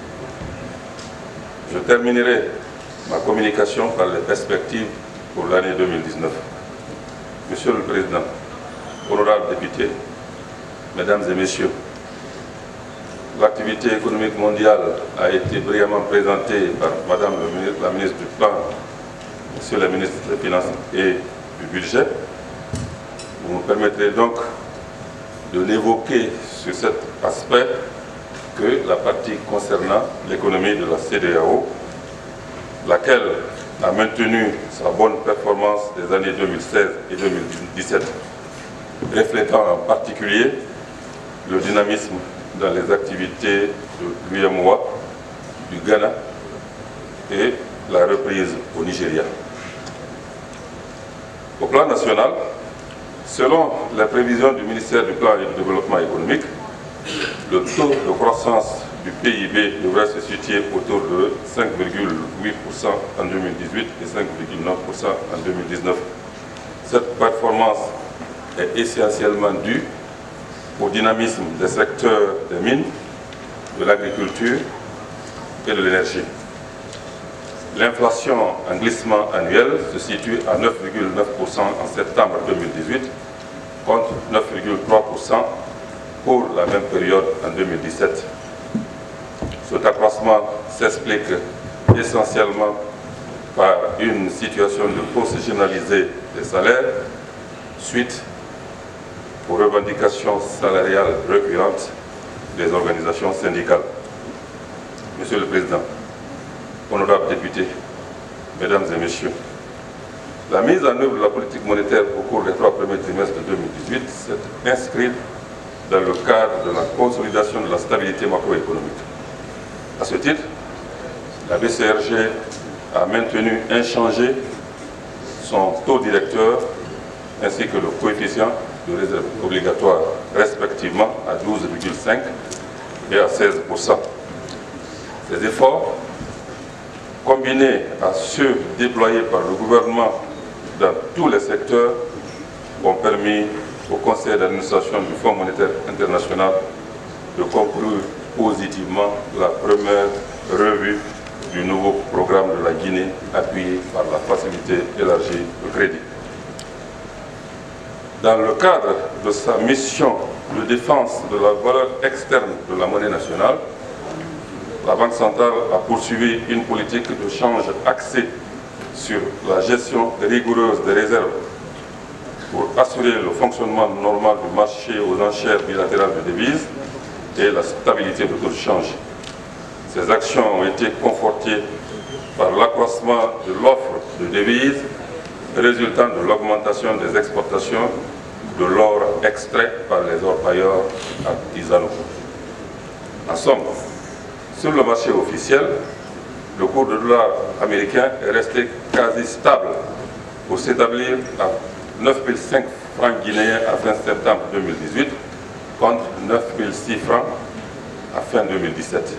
Je terminerai ma communication par les perspectives pour l'année 2019. Monsieur le Président, honorables députés, Mesdames et Messieurs, l'activité économique mondiale a été brillamment présentée par Madame la ministre du Plan, Monsieur le ministre des Finances et du Budget. Vous me permettrez donc de l'évoquer sur cet aspect que la partie concernant l'économie de la CEDEAO, laquelle a maintenu sa bonne performance des années 2016 et 2017, reflétant en particulier le dynamisme dans les activités de l'UEMOA, du Ghana et la reprise au Nigeria. Au plan national, selon les prévisions du ministère du Plan et du Développement économique, le taux de croissance du PIB devrait se situer autour de 5,8% en 2018 et 5,9% en 2019. Cette performance est essentiellement due au dynamisme des secteurs des mines, de l'agriculture et de l'énergie. L'inflation en glissement annuel se situe à 9,9% en septembre 2018 contre 9,3% pour la même période en 2017. Cet accroissement s'explique essentiellement par une situation de hausse généralisée des salaires suite aux revendications salariales récurrentes des organisations syndicales. Monsieur le Président, honorables députés, Mesdames et Messieurs, la mise en œuvre de la politique monétaire au cours des 3 premiers trimestres de 2018 s'est inscrite dans le cadre de la consolidation de la stabilité macroéconomique. À ce titre, la BCRG a maintenu inchangé son taux directeur ainsi que le coefficient de réserve obligatoire respectivement à 12,5 et à 16%. Ces efforts, combinés à ceux déployés par le gouvernement dans tous les secteurs, ont permis au Conseil d'administration du Fonds monétaire international de conclure positivement la première revue du nouveau programme de la Guinée appuyé par la facilité élargie de crédit. Dans le cadre de sa mission de défense de la valeur externe de la monnaie nationale, la Banque centrale a poursuivi une politique de change axée sur la gestion rigoureuse des réserves pour assurer le fonctionnement normal du marché aux enchères bilatérales de devises et la stabilité de taux de change. Ces actions ont été confortées par l'accroissement de l'offre de devises résultant de l'augmentation des exportations de l'or extrait par les orpailleurs artisanaux. En somme, sur le marché officiel, le cours du dollar américain est resté quasi stable pour s'établir à 9,5 francs guinéens à fin septembre 2018 contre 9,6 francs à fin 2017.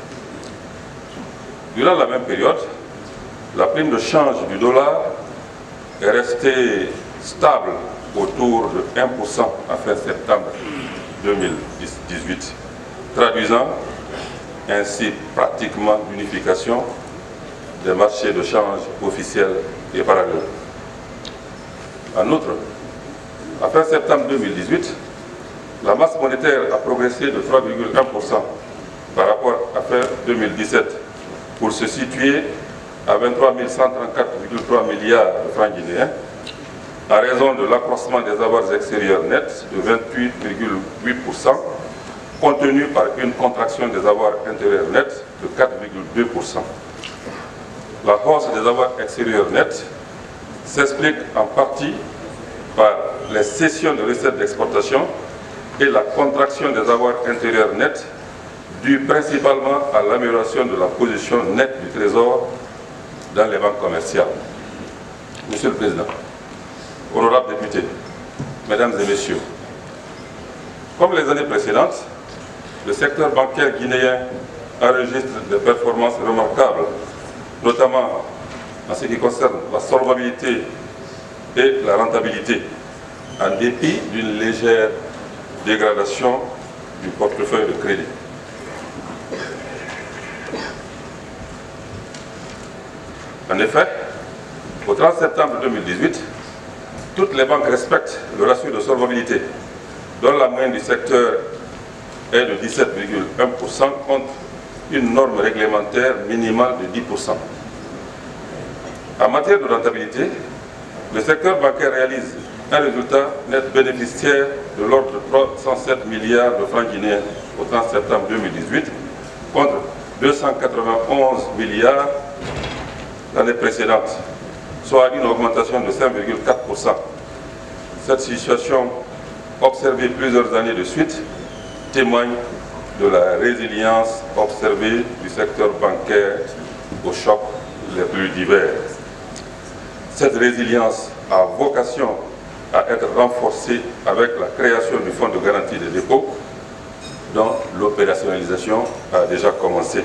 Durant la même période, la prime de change du dollar est restée stable autour de 1% à fin septembre 2018, traduisant ainsi pratiquement l'unification des marchés de change officiels et parallèles. En outre, à fin septembre 2018, la masse monétaire a progressé de 3,1% par rapport à fin 2017 pour se situer à 23 134,3 milliards de francs guinéens à raison de l'accroissement des avoirs extérieurs nets de 28,8%, contenu par une contraction des avoirs intérieurs nets de 4,2%. La hausse des avoirs extérieurs nets s'explique en partie par les cessions de recettes d'exportation et la contraction des avoirs intérieurs nets due principalement à l'amélioration de la position nette du Trésor dans les banques commerciales. Monsieur le Président, honorables députés, Mesdames et Messieurs, comme les années précédentes, le secteur bancaire guinéen enregistre des performances remarquables, notamment en ce qui concerne la solvabilité et la rentabilité, en dépit d'une légère dégradation du portefeuille de crédit. En effet, au 30 septembre 2018, toutes les banques respectent le ratio de solvabilité, dont la moyenne du secteur est de 17,1% contre une norme réglementaire minimale de 10%. En matière de rentabilité, le secteur bancaire réalise un résultat net bénéficiaire de l'ordre de 307 milliards de francs guinéens au 30 septembre 2018 contre 291 milliards l'année précédente, soit une augmentation de 5,4%. Cette situation, observée plusieurs années de suite, témoigne de la résilience observée du secteur bancaire aux chocs les plus divers. Cette résilience a vocation à être renforcée avec la création du Fonds de garantie des dépôts, dont l'opérationnalisation a déjà commencé.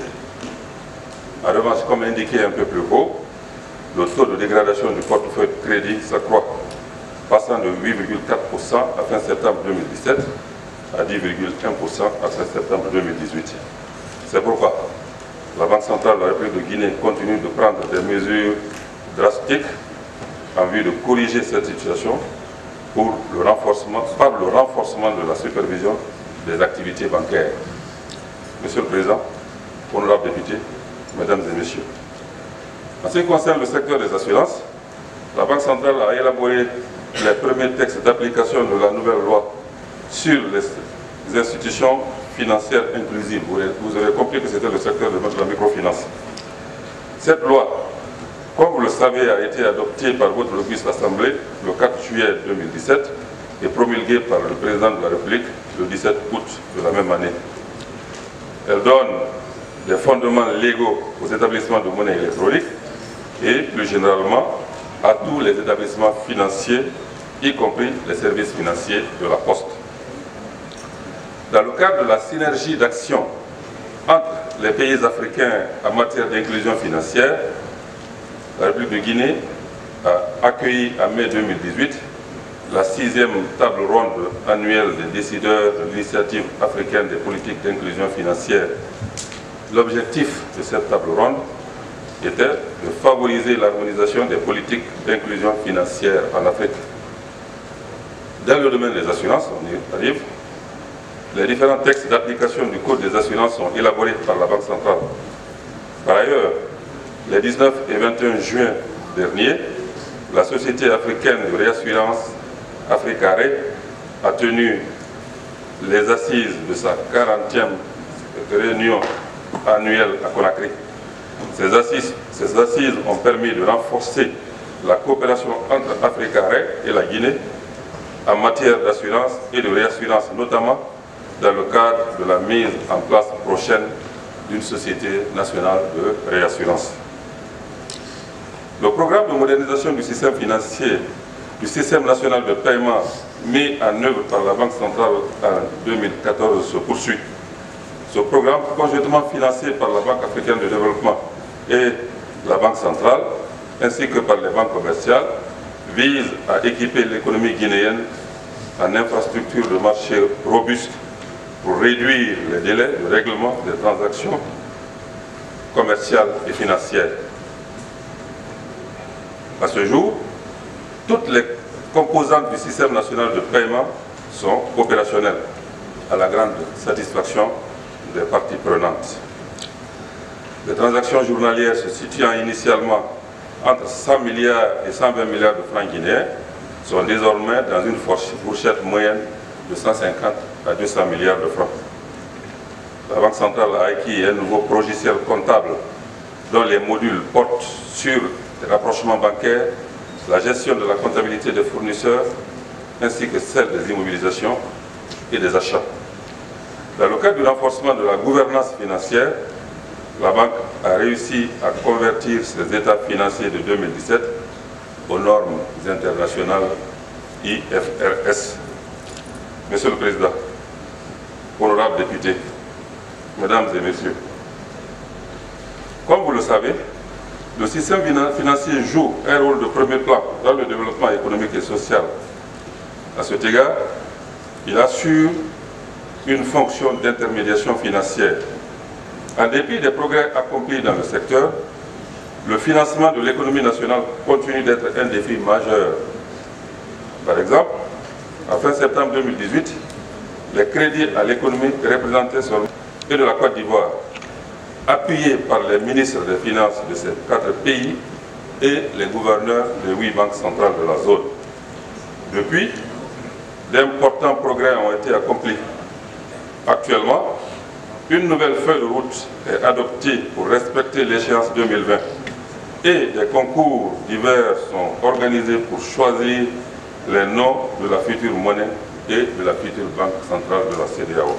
En revanche, comme indiqué un peu plus haut, le taux de dégradation du portefeuille de crédit s'accroît, passant de 8,4% à fin septembre 2017 à 10,1% à fin septembre 2018. C'est pourquoi la Banque centrale de la République de Guinée continue de prendre des mesures drastiques en vue de corriger cette situation par le renforcement de la supervision des activités bancaires. Monsieur le Président, honorables députés, Mesdames et Messieurs, en ce qui concerne le secteur des assurances, la Banque centrale a élaboré les premiers textes d'application de la nouvelle loi sur les institutions financières inclusives. Vous aurez compris que c'était le secteur de la microfinance. Cette loi, comme vous le savez, a été adoptée par votre auguste Assemblée le 4 juillet 2017 et promulguée par le Président de la République le 17 août de la même année. Elle donne des fondements légaux aux établissements de monnaie électronique et plus généralement à tous les établissements financiers, y compris les services financiers de la Poste. Dans le cadre de la synergie d'action entre les pays africains en matière d'inclusion financière, la République de Guinée a accueilli en mai 2018 la 6e table ronde annuelle des décideurs de l'initiative africaine des politiques d'inclusion financière. L'objectif de cette table ronde était de favoriser l'harmonisation des politiques d'inclusion financière en Afrique. Dans le domaine des assurances, on y arrive, les différents textes d'application du Code des assurances sont élaborés par la Banque centrale. Par ailleurs, les 19 et 21 juin dernier, la Société africaine de réassurance Africaré a tenu les assises de sa 40e réunion annuelle à Conakry. Ces assises ont permis de renforcer la coopération entre Africaré et la Guinée en matière d'assurance et de réassurance, notamment dans le cadre de la mise en place prochaine d'une société nationale de réassurance. Le programme de modernisation du système financier, du système national de paiement mis en œuvre par la Banque centrale en 2014 se poursuit. Ce programme, conjointement financé par la Banque africaine de développement et la Banque centrale, ainsi que par les banques commerciales, vise à équiper l'économie guinéenne en infrastructures de marché robustes pour réduire les délais de règlement des transactions commerciales et financières. À ce jour, toutes les composantes du système national de paiement sont opérationnelles, à la grande satisfaction des parties prenantes. Les transactions journalières se situant initialement entre 100 milliards et 120 milliards de francs guinéens sont désormais dans une fourchette moyenne de 150 à 200 milliards de francs. La Banque centrale a acquis un nouveau logiciel comptable dont les modules portent sur les rapprochements bancaires, la gestion de la comptabilité des fournisseurs, ainsi que celle des immobilisations et des achats. Dans le cadre du renforcement de la gouvernance financière, la Banque a réussi à convertir ses états financiers de 2017 aux normes internationales IFRS. Monsieur le Président, honorables députés, Mesdames et Messieurs, comme vous le savez, le système financier joue un rôle de premier plan dans le développement économique et social. À cet égard, il assure une fonction d'intermédiation financière. En dépit des progrès accomplis dans le secteur, le financement de l'économie nationale continue d'être un défi majeur. Par exemple, à fin septembre 2018, les crédits à l'économie représentés sur et de la Côte d'Ivoire, appuyés par les ministres des Finances de ces 4 pays et les gouverneurs des 8 banques centrales de la zone. Depuis, d'importants progrès ont été accomplis. Actuellement, une nouvelle feuille de route est adoptée pour respecter l'échéance 2020 et des concours divers sont organisés pour choisir les noms de la future monnaie et de la future banque centrale de la CEDEAO.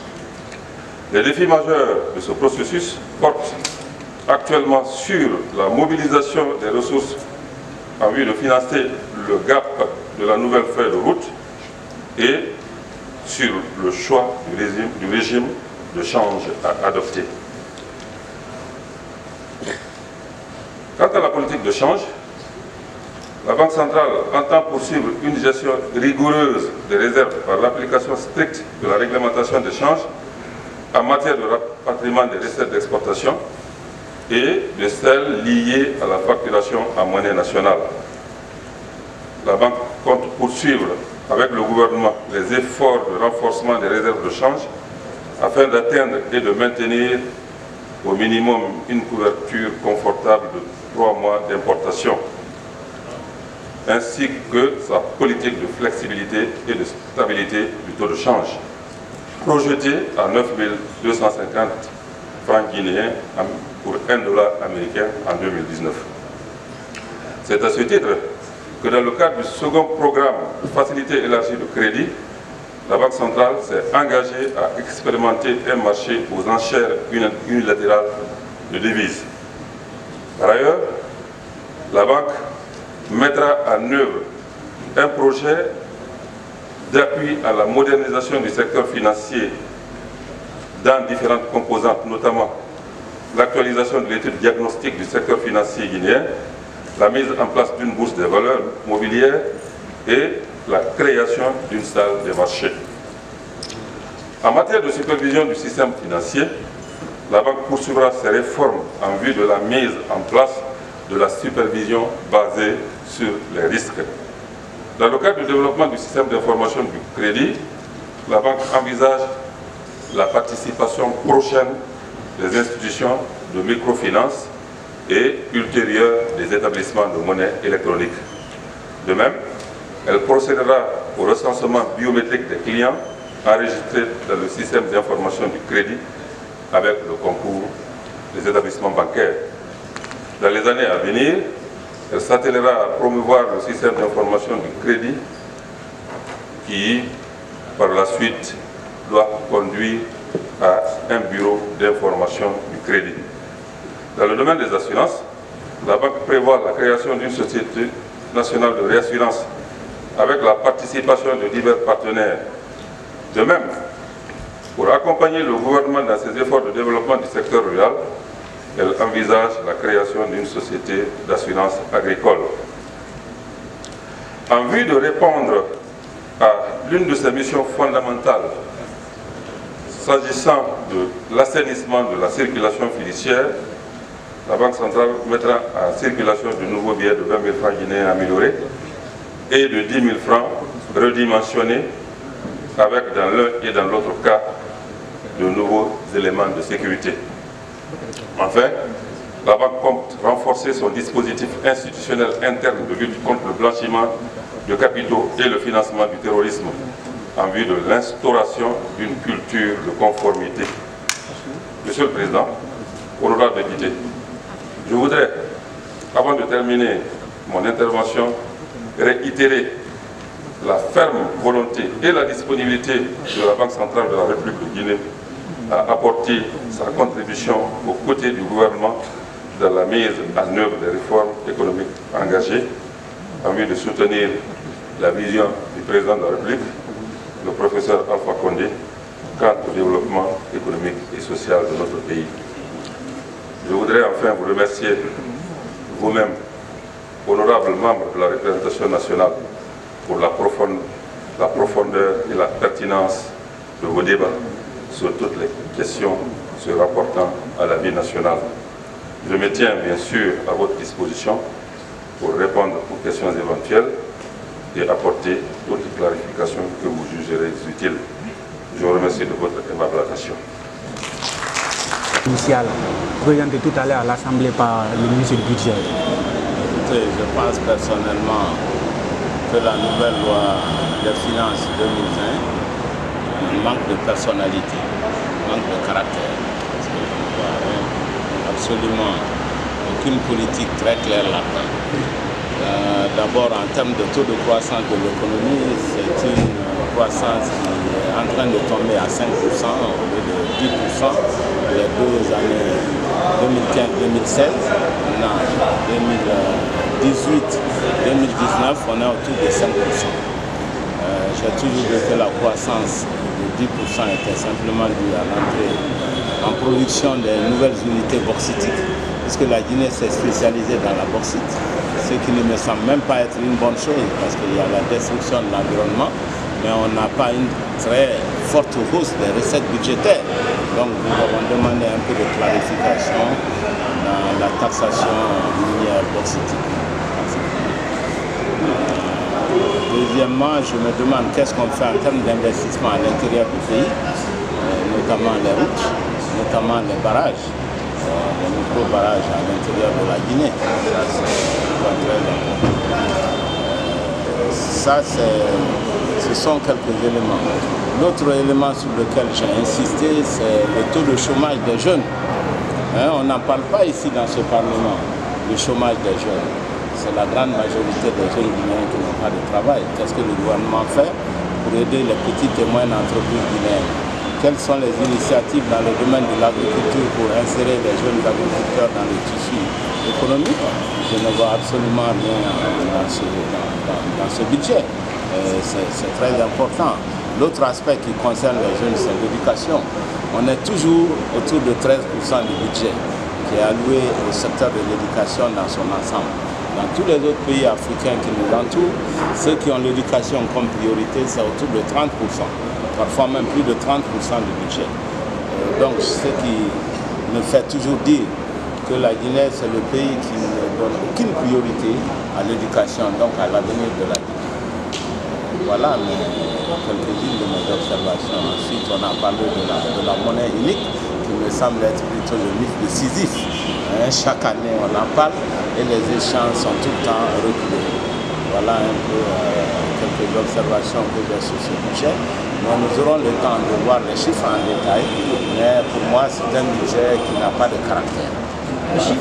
Les défis majeurs de ce processus portent actuellement sur la mobilisation des ressources en vue de financer le gap de la nouvelle feuille de route et sur le choix du régime de change à adopter. Quant à la politique de change, la Banque centrale entend poursuivre une gestion rigoureuse des réserves par l'application stricte de la réglementation des changes en matière de rapatriement des recettes d'exportation et de celles liées à la facturation en monnaie nationale. La Banque compte poursuivre avec le gouvernement les efforts de renforcement des réserves de change afin d'atteindre et de maintenir au minimum une couverture confortable de 3 mois d'importation, ainsi que sa politique de flexibilité et de stabilité du taux de change, projeté à 9 250 francs guinéens pour $1 américain en 2019. C'est à ce titre que dans le cadre du second programme de facilité élargie de crédit, la Banque centrale s'est engagée à expérimenter un marché aux enchères unilatérales de devises. Par ailleurs, la Banque mettra en œuvre un projet d'appui à la modernisation du secteur financier dans différentes composantes, notamment l'actualisation de l'étude diagnostique du secteur financier guinéen, la mise en place d'une bourse des valeurs mobilières et la création d'une salle des marchés. En matière de supervision du système financier, la Banque poursuivra ses réformes en vue de la mise en place de la supervision basée sur les risques. Dans le cadre du développement du système d'information du crédit, la Banque envisage la participation prochaine des institutions de microfinance et ultérieure des établissements de monnaie électronique. De même, elle procédera au recensement biométrique des clients enregistrés dans le système d'information du crédit avec le concours des établissements bancaires. Dans les années à venir, elle s'attellera à promouvoir le système d'information du crédit qui, par la suite, doit conduire à un bureau d'information du crédit. Dans le domaine des assurances, la banque prévoit la création d'une société nationale de réassurance avec la participation de divers partenaires. De même, pour accompagner le gouvernement dans ses efforts de développement du secteur rural, elle envisage la création d'une société d'assurance agricole. En vue de répondre à l'une de ses missions fondamentales, s'agissant de l'assainissement de la circulation fiduciaire, la Banque centrale mettra en circulation de nouveaux billets de 20 000 francs guinéens améliorés et de 10 000 francs redimensionnés avec dans l'un et dans l'autre cas de nouveaux éléments de sécurité. Enfin, la Banque compte renforcer son dispositif institutionnel interne de lutte contre le blanchiment de capitaux et le financement du terrorisme en vue de l'instauration d'une culture de conformité. Monsieur le Président, honorables députés, je voudrais, avant de terminer mon intervention, réitérer la ferme volonté et la disponibilité de la Banque centrale de la République de Guinée à apporter sa contribution aux côtés du gouvernement dans la mise en œuvre des réformes économiques engagées en vue de soutenir la vision du président de la République, le professeur Alpha Condé, quant au développement économique et social de notre pays. Je voudrais enfin vous remercier vous-même, honorables membres de la représentation nationale, pour la profondeur et la pertinence de vos débats sur toutes les questions se rapportant à la vie nationale. Je me tiens bien sûr à votre disposition pour répondre aux questions éventuelles et apporter toute clarification que vous jugerez utile. Je vous remercie de votre aimable attention. Initial, présenté tout à l'heure à l'Assemblée par le ministre du Budget. Écoutez, je pense personnellement que la nouvelle loi des finances 2020 manque de personnalité, manque de caractère. Parce que je ne vois absolument aucune politique très claire là-dedans. D'abord, en termes de taux de croissance de l'économie, c'est une croissance qui est en train de tomber à 5% au lieu de 10% les 2 années 2015-2016. Maintenant, 2018-2019, on est autour de 5%. J'ai toujours dit que la croissance de 10% était simplement due à l'entrée en production des nouvelles unités bauxitiques, puisque la Guinée s'est spécialisée dans la bauxite, ce qui ne me semble même pas être une bonne chose, parce qu'il y a la destruction de l'environnement, mais on n'a pas une très forte hausse des recettes budgétaires. Donc nous avons demandé un peu de clarification dans la taxation minière bauxitique. Deuxièmement, je me demande qu'est-ce qu'on fait en termes d'investissement à l'intérieur du pays, notamment les routes, notamment les barrages, les micro-barrages à l'intérieur de la Guinée. Ça, ce sont quelques éléments. L'autre élément sur lequel j'ai insisté, c'est le taux de chômage des jeunes. On n'en parle pas ici dans ce Parlement, le chômage des jeunes. C'est la grande majorité des jeunes guinéens qui n'ont pas de travail. Qu'est-ce que le gouvernement fait pour aider les petites et moyennes entreprises guinéennes? Quelles sont les initiatives dans le domaine de l'agriculture pour insérer les jeunes agriculteurs dans le tissu économique? Je ne vois absolument rien dans ce budget. C'est très important. L'autre aspect qui concerne les jeunes, c'est l'éducation. On est toujours autour de 13% du budget qui est alloué au secteur de l'éducation dans son ensemble. Dans tous les autres pays africains qui nous entourent, ceux qui ont l'éducation comme priorité, c'est autour de 30%, parfois même plus de 30% du budget. Donc ce qui me fait toujours dire que la Guinée, c'est le pays qui ne donne aucune priorité à l'éducation, donc à l'avenir de la Guinée. Voilà quelques-unes de mes observations. Ensuite, on a parlé de la monnaie unique, qui me semble être plutôt le mythe de Sisyphe. Chaque année, on en parle et les échanges sont tout le temps reculés. Voilà un peu quelques observations que j'ai sur ce budget. Mais nous aurons le temps de voir les chiffres en détail. Mais pour moi, c'est un budget qui n'a pas de caractère. Voilà.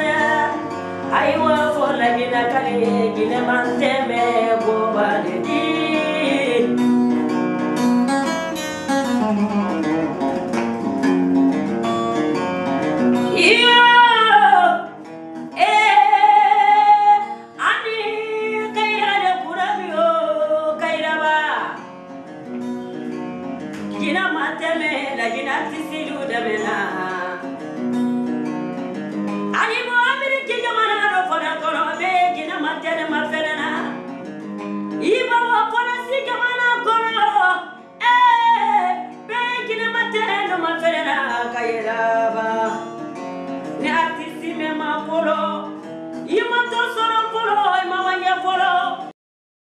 Gine manteme go baledi